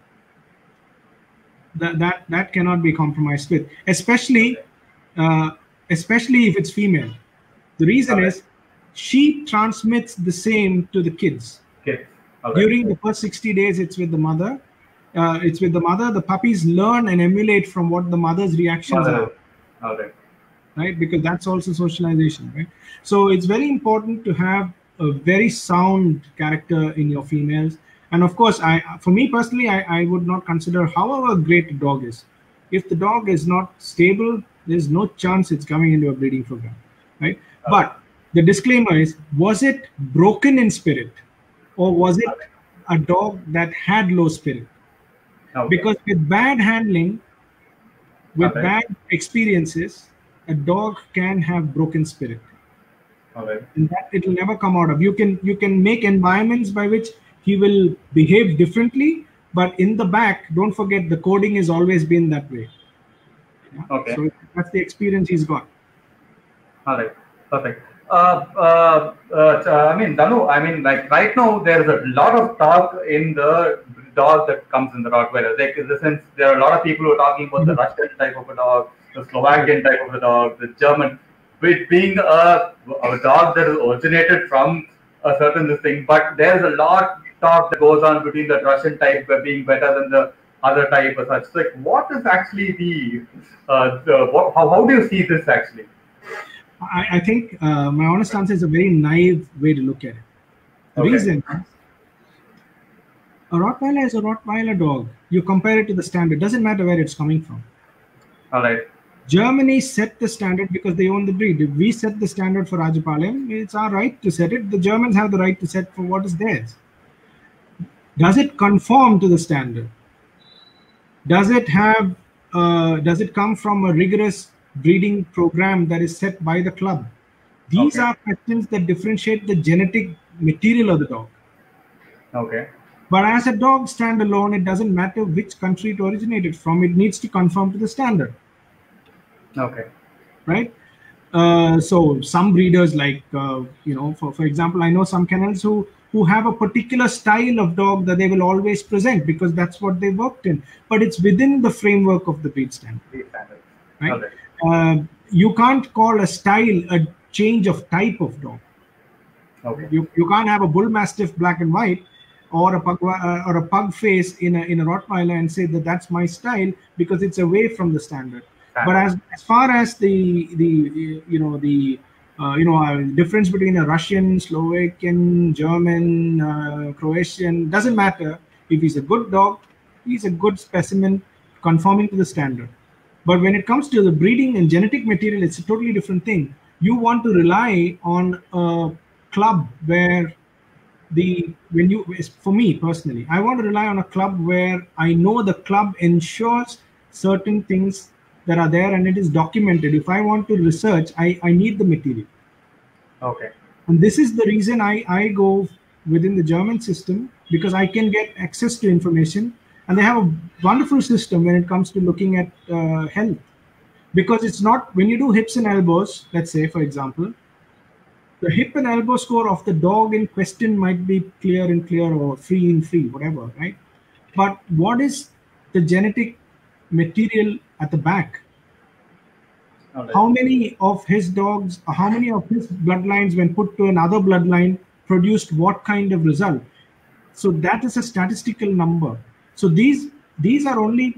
that that, that cannot be compromised with, especially Okay. uh, especially if it's female. The reason Okay. is she transmits the same to the kids. Kids. All right. During the first sixty days, it's with the mother. Uh, it's with the mother. The puppies learn and emulate from what the mother's reactions Mother. are, All right. right? Because that's also socialization, right? So it's very important to have a very sound character in your females. And of course, I, for me personally, I, I would not consider however great a dog is. If the dog is not stable, there's no chance it's coming into a breeding program, right? Okay. But the disclaimer is: was it broken in spirit, or was it Okay. a dog that had low spirit? Okay. Because with bad handling, with Okay. bad experiences, a dog can have broken spirit, All right. and that it will never come out of. You can you can make environments by which he will behave differently, but in the back, don't forget the coding has always been that way. Yeah? Okay. So that's the experience he's got. All right. Perfect. Uh, uh, uh, ch- I mean, Danu, I mean, like right now, there's a lot of talk in the dog that comes in the Rottweiler. Like, in the sense, there are a lot of people who are talking about the Russian type of a dog, the Slovakian type of a dog, the German, with being a, a dog that is originated from a certain this thing. But there's a lot talk that goes on between the Russian type being better than the other type or such. Like, what is actually the, uh, the what, how, how do you see this actually? I, I think uh, my honest answer is a very naive way to look at it. The Okay. reason is, a Rottweiler is a Rottweiler dog. You compare it to the standard. Doesn't matter where it's coming from. All right. Germany set the standard because they own the breed. If we set the standard for Rajapalem, it's our right to set it. The Germans have the right to set for what is theirs. Does it conform to the standard? Does it have? Uh, does it come from a rigorous breeding program that is set by the club? These Okay. are questions that differentiate the genetic material of the dog. Okay. But as a dog standalone, it doesn't matter which country it originated from. It needs to conform to the standard, Okay. right? Uh, so some breeders, like uh, you know, for for example, I know some kennels who who have a particular style of dog that they will always present because that's what they worked in. But it's within the framework of the breed standard, These standards. right? Okay. Uh, you can't call a style a change of type of dog. Okay. You you can't have a bull mastiff black and white or a pug uh, or a pug face in a in a Rottweiler and say that that's my style because it's away from the standard. But as as far as the the you know the uh, you know uh, difference between a Russian, Slovakian, German, uh, Croatian doesn't matter. If he's a good dog, he's a good specimen conforming to the standard. But when it comes to the breeding and genetic material, it's a totally different thing. You want to rely on a club where the when you for me personally, I want to rely on a club where I know the club ensures certain things that are there and it is documented. If I want to research, I, I need the material. Okay. And this is the reason I, I go within the German system, because I can get access to information, and they have a wonderful system when it comes to looking at uh, health. Because it's not, when you do hips and elbows, let's say, for example, the hip and elbow score of the dog in question might be clear and clear or free and free, whatever, right? But what is the genetic material at the back? Okay. How many of his dogs, how many of his bloodlines, when put to another bloodline, produced what kind of result? So that is a statistical number. So these these are only,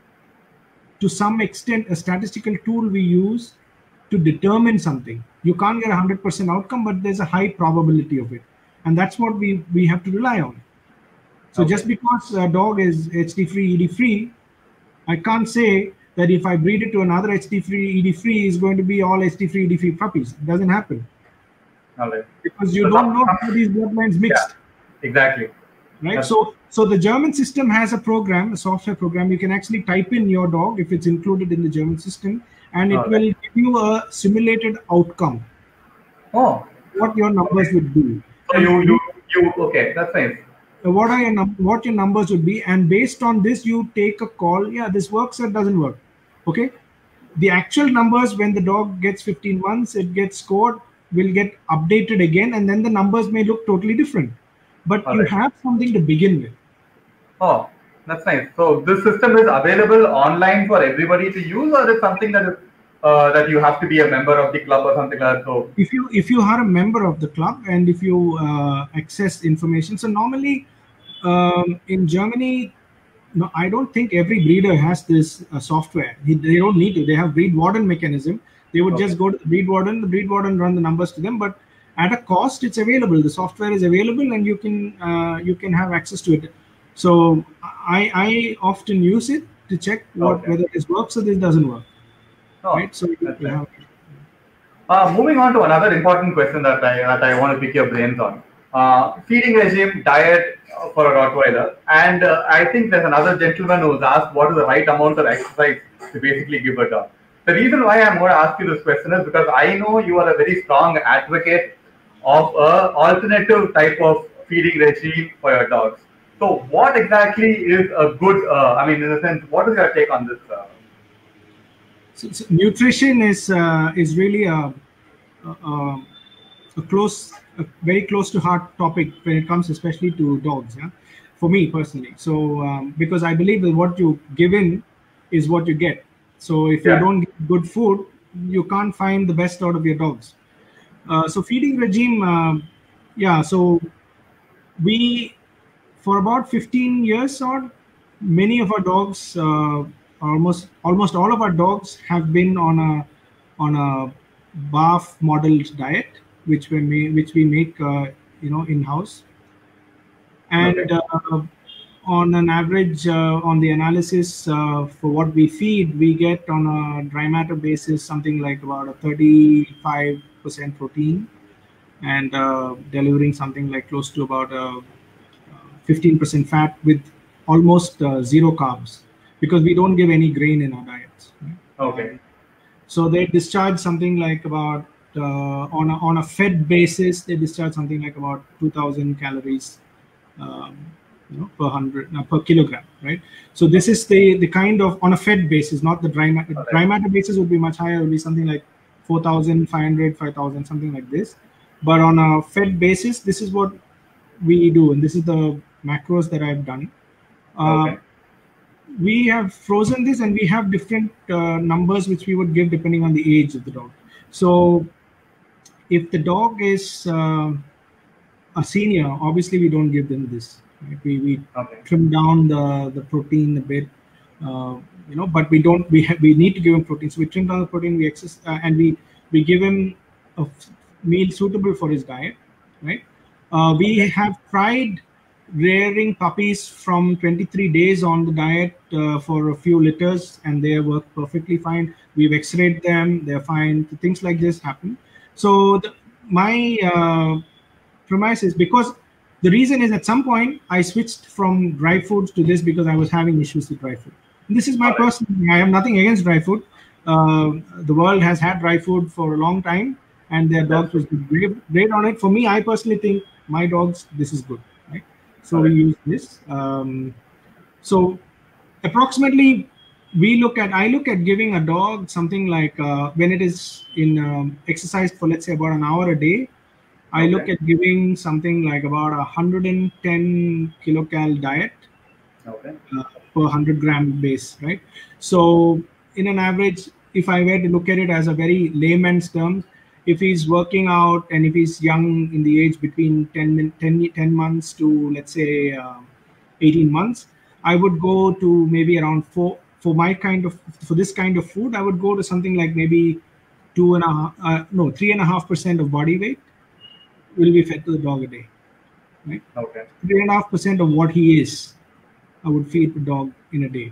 to some extent, a statistical tool we use to determine something. You can't get a one hundred percent outcome, but there's a high probability of it. And that's what we, we have to rely on. So okay. Just because a dog is H D free, E D free, I can't say that if I breed it to another H D free, E D free, is going to be all H D free, E D free puppies. It doesn't happen. Okay. Because you so don't know how these bloodlines mixed. Yeah, exactly. Right. That's so so the German system has a program, a software program. You can actually type in your dog if it's included in the German system, and it okay. will give you a simulated outcome. Oh. What your numbers would be. So you you you okay, that's nice. What are your what your numbers would be, and based on this you take a call. Yeah, this works or doesn't work. Okay. The actual numbers when the dog gets fifteen months, it gets scored, will get updated again, and then the numbers may look totally different. But all you right. have something to begin with. Oh, that's nice. So this system is available online for everybody to use, or is something that is uh, that you have to be a member of the club or something like that? So if you if you are a member of the club and if you uh, access information, so normally um, in Germany, no, I don't think every breeder has this uh, software. They, they don't need to. They have breed warden mechanism. They would okay. just go to the breed warden. The breed warden run the numbers to them, but at a cost, it's available. The software is available, and you can uh, you can have access to it. So I I often use it to check what okay. whether this works or this doesn't work. Oh, right. So you have, uh, moving on to another important question that I that I want to pick your brains on. Uh, feeding regime, diet for a Rottweiler, and uh, I think there's another gentleman who's asked what is the right amount of exercise to basically give a dog. The reason why I'm going to ask you this question is because I know you are a very strong advocate of a alternative type of feeding regime for your dogs. So what exactly is a good, uh, I mean, in a sense, what is your take on this? Uh? So, so nutrition is uh, is really a, a, a close, a very close to heart topic when it comes especially to dogs, yeah? For me personally. So um, because I believe that what you give in is what you get. So if yeah. you don't get good food, you can't find the best out of your dogs. Uh, so feeding regime, uh, yeah, so we, for about fifteen years or many of our dogs, uh, almost almost all of our dogs have been on a on a B A F modeled diet, which we make, which we make, uh, you know, in house. And okay. uh, on an average, uh, on the analysis uh, for what we feed, we get on a dry matter basis something like about a thirty-five percent protein, and uh, delivering something like close to about a fifteen percent fat with almost uh, zero carbs, because we don't give any grain in our diets. Right? Okay. So they discharge something like about uh, on a on a fed basis, they discharge something like about two thousand calories, um, you know, per hundred uh, per kilogram, right? So this is the the kind of on a fed basis, not the dry matter. Okay. Dry matter basis would be much higher. It would be something like four thousand five hundred, five thousand, something like this. But on a fed basis, this is what we do, and this is the macros that I've done. Uh, okay. We have frozen this, and we have different uh, numbers which we would give depending on the age of the dog. So if the dog is uh, a senior, obviously we don't give them this. Right? We, we okay. trim down the, the protein a bit, uh, you know, but we don't, we, have, we need to give him protein. So we trim down the protein, we access, uh, and we, we give him a meal suitable for his diet, right? Uh, we okay. have tried rearing puppies from twenty-three days on the diet uh, for a few litters, and they work perfectly fine. We've x-rayed them, they're fine. Things like this happen. So the, my uh, premise is, because The reason is at some point I switched from dry foods to this because I was having issues with dry food. And this is my personal thing. I have nothing against dry food. Uh, the world has had dry food for a long time, and their dogs was great, great on it. For me, I personally think my dogs, this is good, right? So we use this. Um, so approximately, we look at, I look at giving a dog something like uh, when it is in um, exercise for, let's say, about an hour a day, I okay. look at giving something like about a one hundred ten kilocal diet okay. uh, per one hundred gram base, right? So in an average, if I were to look at it as a very layman's terms, if he's working out and if he's young in the age between ten, ten, ten months to, let's say, uh, eighteen months, I would go to maybe around four, for my kind of, for this kind of food, I would go to something like maybe two and a half, uh, no, three and a half percent of body weight will be fed to the dog a day, right? Okay. Three and a half percent of what he is, I would feed the dog in a day.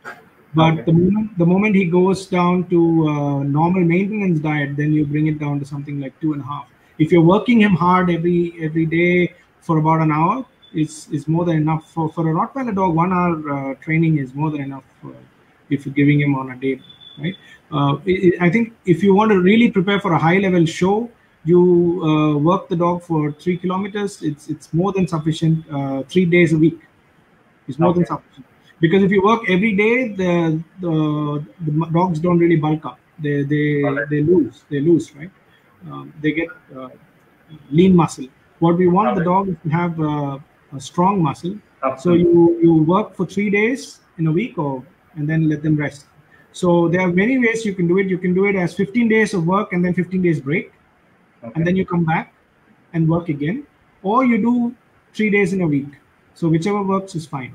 But okay. the moment the moment he goes down to uh, normal maintenance diet, then you bring it down to something like two and a half. If you're working him hard every every day for about an hour, it's it's more than enough for for a Rottweiler dog. One hour uh, training is more than enough for, if you're giving him on a day, right? Uh, it, it, I think if you want to really prepare for a high level show, you uh, work the dog for three kilometers. It's it's more than sufficient. Uh, three days a week is more okay. than sufficient. Because if you work every day, the the, the dogs don't really bulk up. They they right. they lose. They lose, right? Um, they get uh, lean muscle. What we want right. the dog is to have uh, a strong muscle. Absolutely. So you you work for three days in a week, or and then let them rest. So there are many ways you can do it. You can do it as fifteen days of work and then fifteen days break. Okay. And then you come back and work again, or you do three days in a week. So whichever works is fine.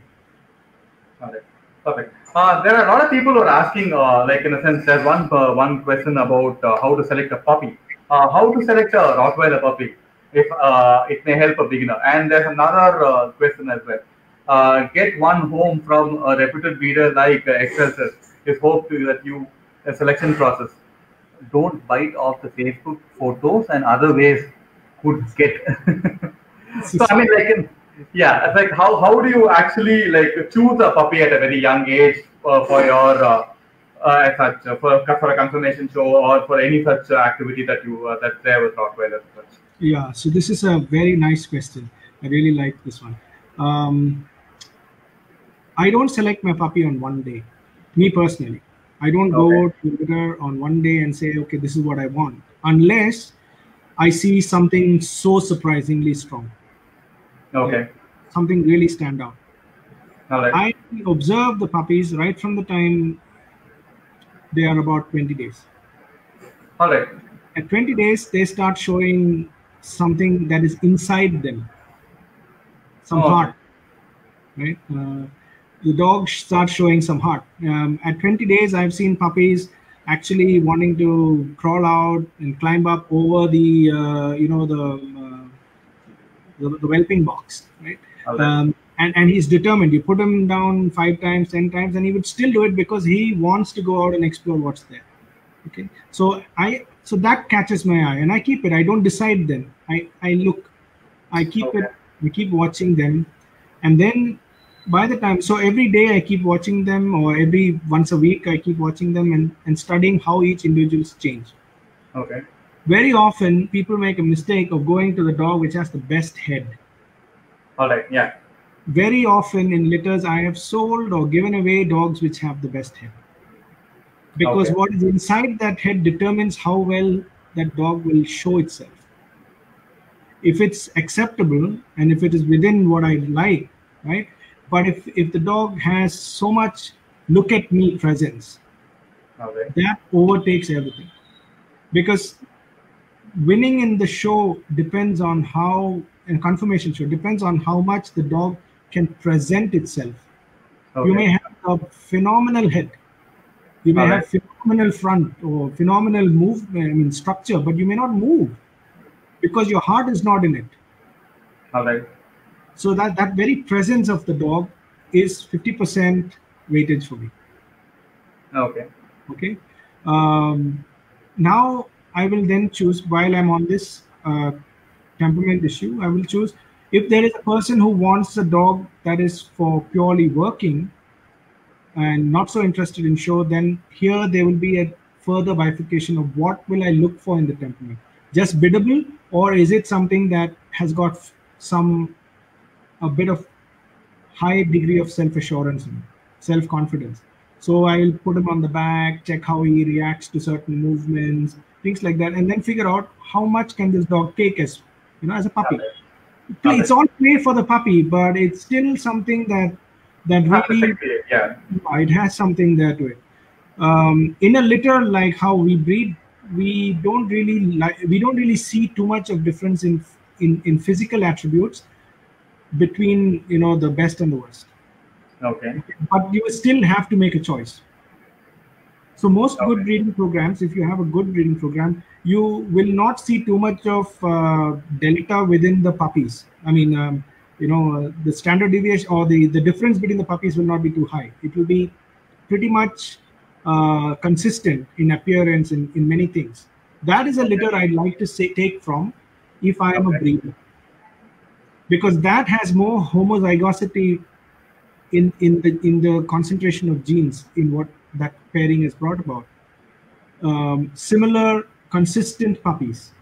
Got it. Perfect. Uh, there are a lot of people who are asking, uh, like in a sense, there's one uh, one question about uh, how to select a puppy. Uh, how to select a Rottweiler puppy, if uh, it may help a beginner. And there's another uh, question as well. Uh, get one home from a reputed breeder like uh, Excelsior. Is hope to that you a selection process. Don't bite off the Facebook photos and other ways could get. So I mean, like, yeah, it's like how how do you actually like choose a puppy at a very young age uh, for your uh, uh, as such uh, for for a conservation show or for any such uh, activity that you uh, that's there with Rottweiler? Yeah, so this is a very nice question. I really like this one. Um, I don't select my puppy on one day. Me personally. I don't go okay. to the litter on one day and say, okay, this is what I want, unless I see something so surprisingly strong. Okay. Like, something really stand out. All right. I observe the puppies right from the time they are about twenty days. All right. At twenty days, they start showing something that is inside them. Some oh. heart, right? Uh, the dog starts showing some heart. Um, at twenty days, I've seen puppies actually wanting to crawl out and climb up over the, uh, you know, the, uh, the the whelping box, right? Okay. Um, and and he's determined. You put him down five times, ten times, and he would still do it because he wants to go out and explore what's there. Okay, so I so that catches my eye, and I keep it. I don't decide then. I I look, I keep okay. it. We keep watching them, and then. By the time, so every day I keep watching them, or every once a week I keep watching them and, and studying how each individual's change. Okay. Very often people make a mistake of going to the dog which has the best head. All right, yeah. Very often in litters I have sold or given away dogs which have the best head. Because okay. what is inside that head determines how well that dog will show itself. If it's acceptable and if it is within what I like, right? But if, if the dog has so much look at me presence, okay. that overtakes everything. Because winning in the show depends on how, and confirmation show, depends on how much the dog can present itself. Okay. You may have a phenomenal head. You may right. have phenomenal front or phenomenal movement, I mean structure, but you may not move because your heart is not in it. All right. So that, that very presence of the dog is fifty percent weightage for me. Okay. Okay. Um, now I will then choose, while I'm on this uh, temperament issue, I will choose If there is a person who wants a dog that is for purely working and not so interested in show, then here there will be a further bifurcation of what will I look for in the temperament. Just biddable, or is it something that has got some a bit of high degree of self-assurance and self-confidence. So I will put him on the back, check how he reacts to certain movements, things like that, and then figure out how much can this dog take as, you know, as a puppy. Okay. It's all play for the puppy, but it's still something that that really, yeah, it has something there to it. Um, in a litter, like how we breed, we don't really like we don't really see too much of difference in in in physical attributes between, you know, the best and the worst. Okay. But you still have to make a choice. So most Okay. good breeding programs, if you have a good breeding program, you will not see too much of uh, delta within the puppies. I mean, um, you know, uh, the standard deviation or the, the difference between the puppies will not be too high. It will be pretty much uh, consistent in appearance in, in many things. That is a litter I'd like to say, take from if I am Okay. a breeder. Because that has more homozygosity in, in, the, in the concentration of genes in what that pairing has brought about. Um, similar, consistent puppies.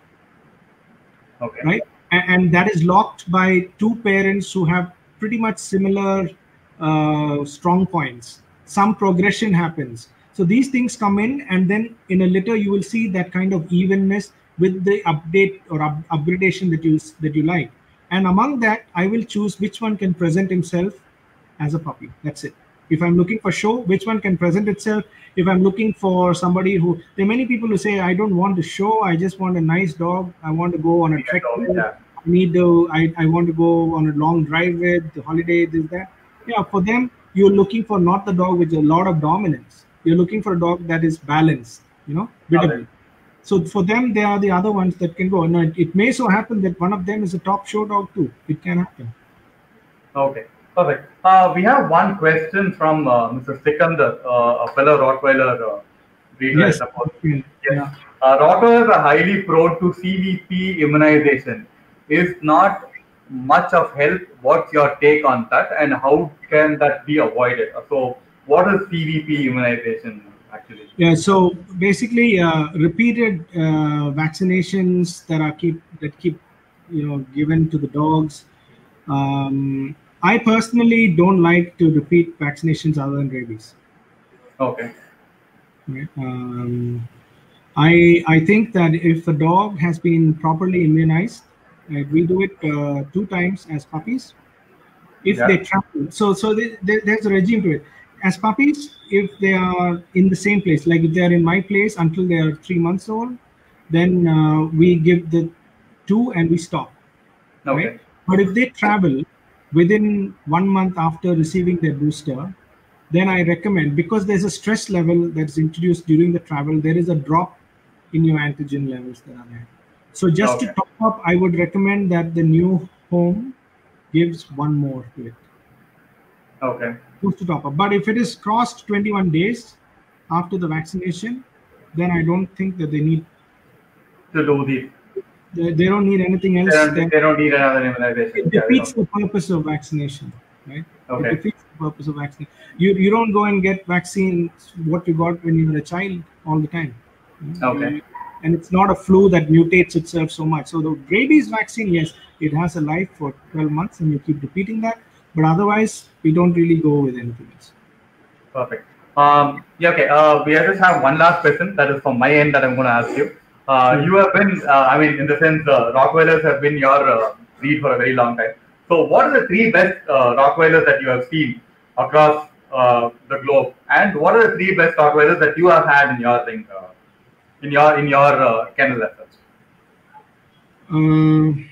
Okay. Right? And, and that is locked by two parents who have pretty much similar uh, strong points. Some progression happens. So these things come in, and then in a litter you will see that kind of evenness with the update or up upgradation that you that you like. And among that, I will choose which one can present himself as a puppy. That's it. If I'm looking for show, which one can present itself? If I'm looking for somebody who, there are many people who say, I don't want to show, I just want a nice dog. I want to go on a trek. Yeah. I need to, I, I want to go on a long drive with, the holiday, this, that. Yeah, for them, you're looking for not the dog with a lot of dominance. You're looking for a dog that is balanced, you know, biddable. So for them, they are the other ones that can go. Now, it, it may so happen that one of them is a top show dog too. It can happen. Okay, perfect. Uh, we have one question from uh, Mister Sikandar, uh, a fellow Rottweiler uh, breeder, Yes. I suppose. Yeah. Yes. Uh, Rottweilers are highly prone to C V P immunization. Is not much of help. What's your take on that, and how can that be avoided? So, what is C V P immunization actually? Yeah. So basically, uh, repeated uh, vaccinations that are keep that keep you know given to the dogs. Um, I personally don't like to repeat vaccinations other than rabies. Okay. Right? Um, I I think that if a dog has been properly immunized, right, we do it uh, two times as puppies. If Yeah. they travel, so so they, they, there's a regime to it. As puppies, if they are in the same place, like if they are in my place until they are three months old, then uh, we give the two and we stop. Okay. Right? But if they travel within one month after receiving their booster, then I recommend, because there's a stress level that's introduced during the travel, there is a drop in your antigen levels that are there. So just Okay. to top up, I would recommend that the new home gives one more to it. Okay. Just to top up. But if it is crossed twenty-one days after the vaccination, then I don't think that they need To do the, they, they don't need anything else. they don't, Then they don't need another immunization. it Yeah, defeats they the purpose of vaccination, right? Okay. It defeats the purpose of vaccine. You you don't go and get vaccine what you got when you were a child all the time. Okay. And it's not a flu that mutates itself so much. So the rabies vaccine, yes, it has a life for twelve months and you keep repeating that. But otherwise, we don't really go with anything else. Perfect. Um, yeah, okay. Uh, we just have one last question that is from my end that I'm going to ask you. Uh, you have been, uh, I mean, in the sense, uh, Rottweilers have been your uh, breed for a very long time. So, what are the three best uh, Rottweilers that you have seen across uh, the globe, and what are the three best Rottweilers that you have had in your thing, uh, in your in your uh, kennel as such? Um,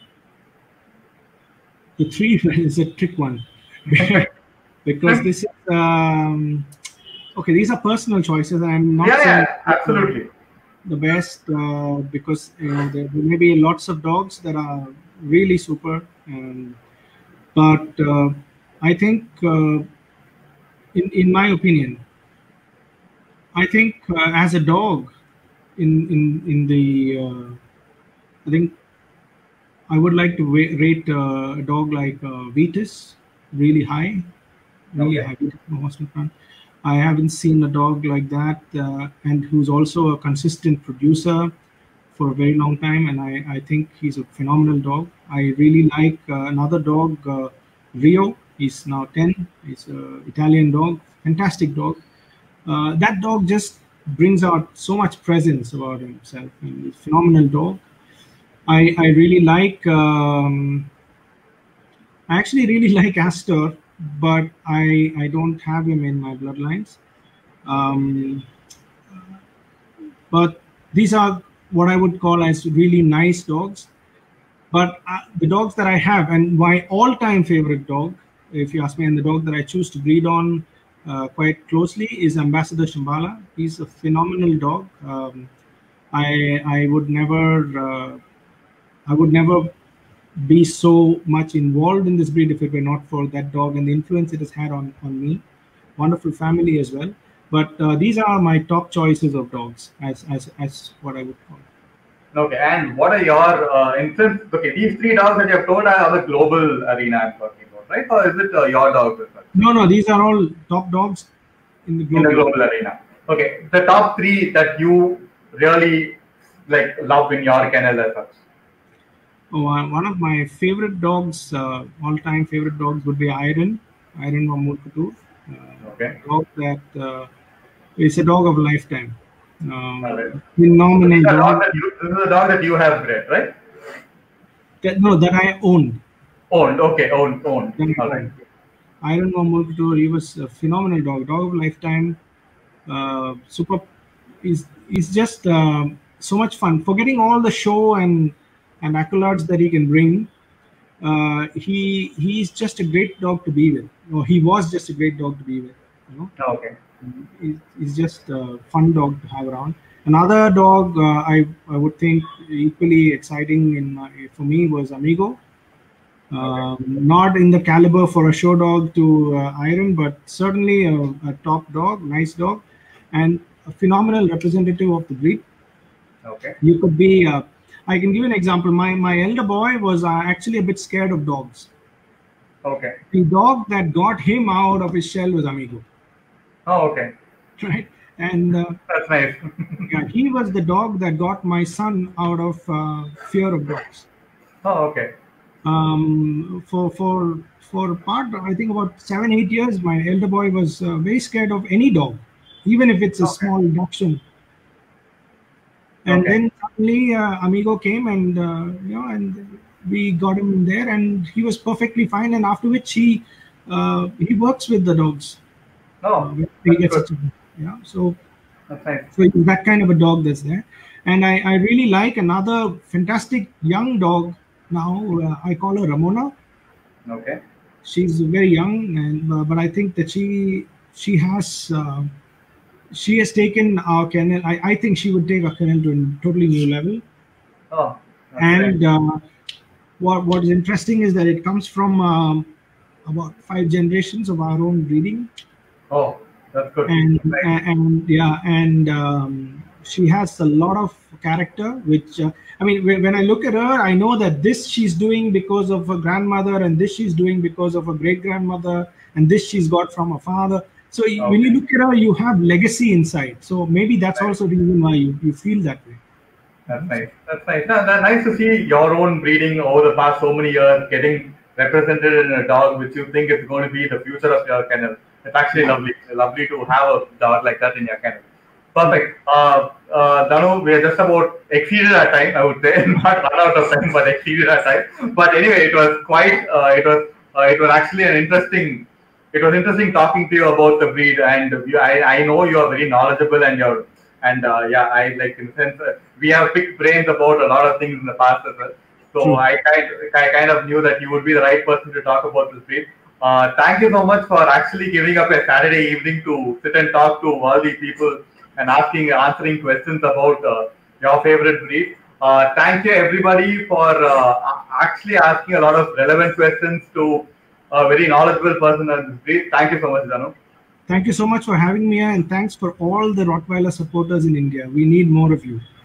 the three is a trick one because this is um, okay. These are personal choices, and I'm not Yeah, saying yeah, absolutely. the best uh, because you know, there, there may be lots of dogs that are really super, and, but uh, I think, uh, in in my opinion, I think uh, as a dog, in in in the uh, I think I would like to wa- rate uh, a dog like uh, Vetus really high, really Okay. high. Vetus from Boston Front. I haven't seen a dog like that, uh, and who's also a consistent producer for a very long time. And I, I think he's a phenomenal dog. I really like uh, another dog, uh, Rio. He's now ten. He's an Italian dog, fantastic dog. Uh, that dog just brings out so much presence about himself. And he's a phenomenal dog. I, I really like, um, I actually really like Astor, but I, I don't have him in my bloodlines. Um, but these are what I would call as really nice dogs. But uh, the dogs that I have, and my all-time favorite dog, if you ask me, and the dog that I choose to breed on uh, quite closely is Ambassador Shambhala. He's a phenomenal dog. Um, I I would never uh, I would never be so much involved in this breed if it were not for that dog and the influence it has had on on me. Wonderful family as well. But uh, these are my top choices of dogs, as as as what I would call it. Okay, and what are your uh, influence? Okay, these three dogs that you have told are the global arena I'm talking about, right? Or is it uh, your dogs as well? No, no, these are all top dogs in the In the global. global arena. Okay, the top three that you really like love in your kennel as such. Oh, uh, one of my favorite dogs, uh, all-time favorite dogs, would be Iron, Iron from Mulkutur. Uh, Okay. dog that uh, is a dog of a lifetime. Um, All right. phenomenal This is, a dog dog. that you, this is a dog that you have bred, right? That, no, that I owned. Owned. Okay, owned. Owned. That I All right. owned. Iron from Mulkutur. He was a phenomenal dog, dog of a lifetime. Uh, super. Is is just uh, so much fun. Forgetting all the show and and accolades that he can bring. Uh, he he's just a great dog to be with. Or he was just a great dog to be with. You know, Okay. He- he's just a fun dog to have around. Another dog uh, I I would think equally exciting in my, for me was Amigo. Um, Not in the caliber for a show dog to uh, Iron, but certainly a, a top dog, nice dog, and a phenomenal representative of the breed. Okay. You could be. Uh, I can give you an example. My my elder boy was uh, actually a bit scared of dogs. Okay. The dog that got him out of his shell was Amigo, Oh, okay. right? And uh, That's nice. yeah, he was the dog that got my son out of uh, fear of dogs. Oh, okay. Um, for for for part, I think about seven eight years, my elder boy was uh, very scared of any dog, even if it's a Okay. small dachshund. And Okay. then suddenly uh, Amigo came, and uh, you know, and we got him in there, and he was perfectly fine. And after which he uh, he works with the dogs. Uh, Oh, when he that's gets good. such a, yeah. So That's nice. so he's that kind of a dog that's there. And I, I really like another fantastic young dog now. Uh, I call her Ramona. Okay. She's very young, and uh, but I think that she she has uh, she has taken our kennel. I, I think she would take our kennel to a totally new level. Oh, that's And great. uh, what what is interesting is that it comes from um, about five generations of our own breeding. Oh, that's good. and That's nice. and yeah, and um, she has a lot of character. Which uh, I mean, when, when I look at her, I know that this she's doing because of her grandmother, and this she's doing because of her great grandmother, and this she's got from her father. So y- when you Okay. look at her, you have legacy inside. So maybe that's Nice. also the reason why you, you feel that way. That's nice. That's nice. No, that's nice to see your own breeding over the past so many years getting represented in a dog which you think is going to be the future of your kennel. It's actually Yeah. lovely. Lovely to have a dog like that in your kennel. Perfect. Uh, uh, Danu, we are just about exceeded our time, I would say. Not run out of time, but exceeded our time. But anyway, it was quite, uh, it was, uh, it was actually an interesting, it was interesting talking to you about the breed. And you, I, I know you are very knowledgeable and you're, and uh, yeah, I like in the sense uh, we have picked brains about a lot of things in the past as well. So True. I kind, I kind of knew that you would be the right person to talk about this breed. Uh, thank you so much for actually giving up a Saturday evening to sit and talk to all these people and asking, answering questions about uh, your favorite breed. Uh, thank you everybody for uh, actually asking a lot of relevant questions to a very knowledgeable person on this breed. Thank you so much, Danu. Thank you so much for having me, and thanks for all the Rottweiler supporters in India. We need more of you.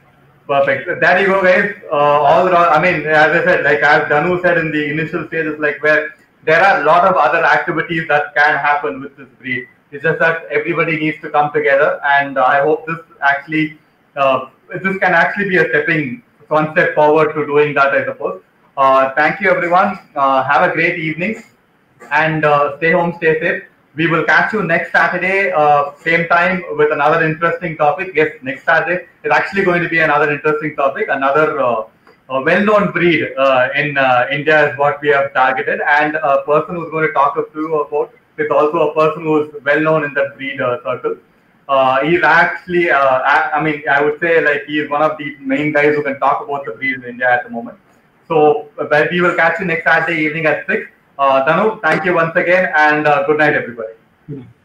Perfect. There you go, guys. Uh, all around, I mean, as I said, like as Danu said in the initial stages, like where there are a lot of other activities that can happen with this breed. It's just that everybody needs to come together, and uh, I hope this actually, uh, this can actually be a stepping one step forward to doing that, I suppose. Uh, thank you, everyone. Uh, have a great evening, and uh, stay home, stay safe. We will catch you next Saturday, uh, same time with another interesting topic. Yes, next Saturday is actually going to be another interesting topic, another uh, a well-known breed uh, in uh, India is what we have targeted, and a person who's going to talk to you about is also a person who's well-known in that breed uh, circle. Uh, he's actually, uh, I, I mean, I would say like he's one of the main guys who can talk about the breed in India at the moment. So, but we will catch you next Saturday evening at six. Uh, Danu, thank you once again, and uh, good night, everybody. Good night.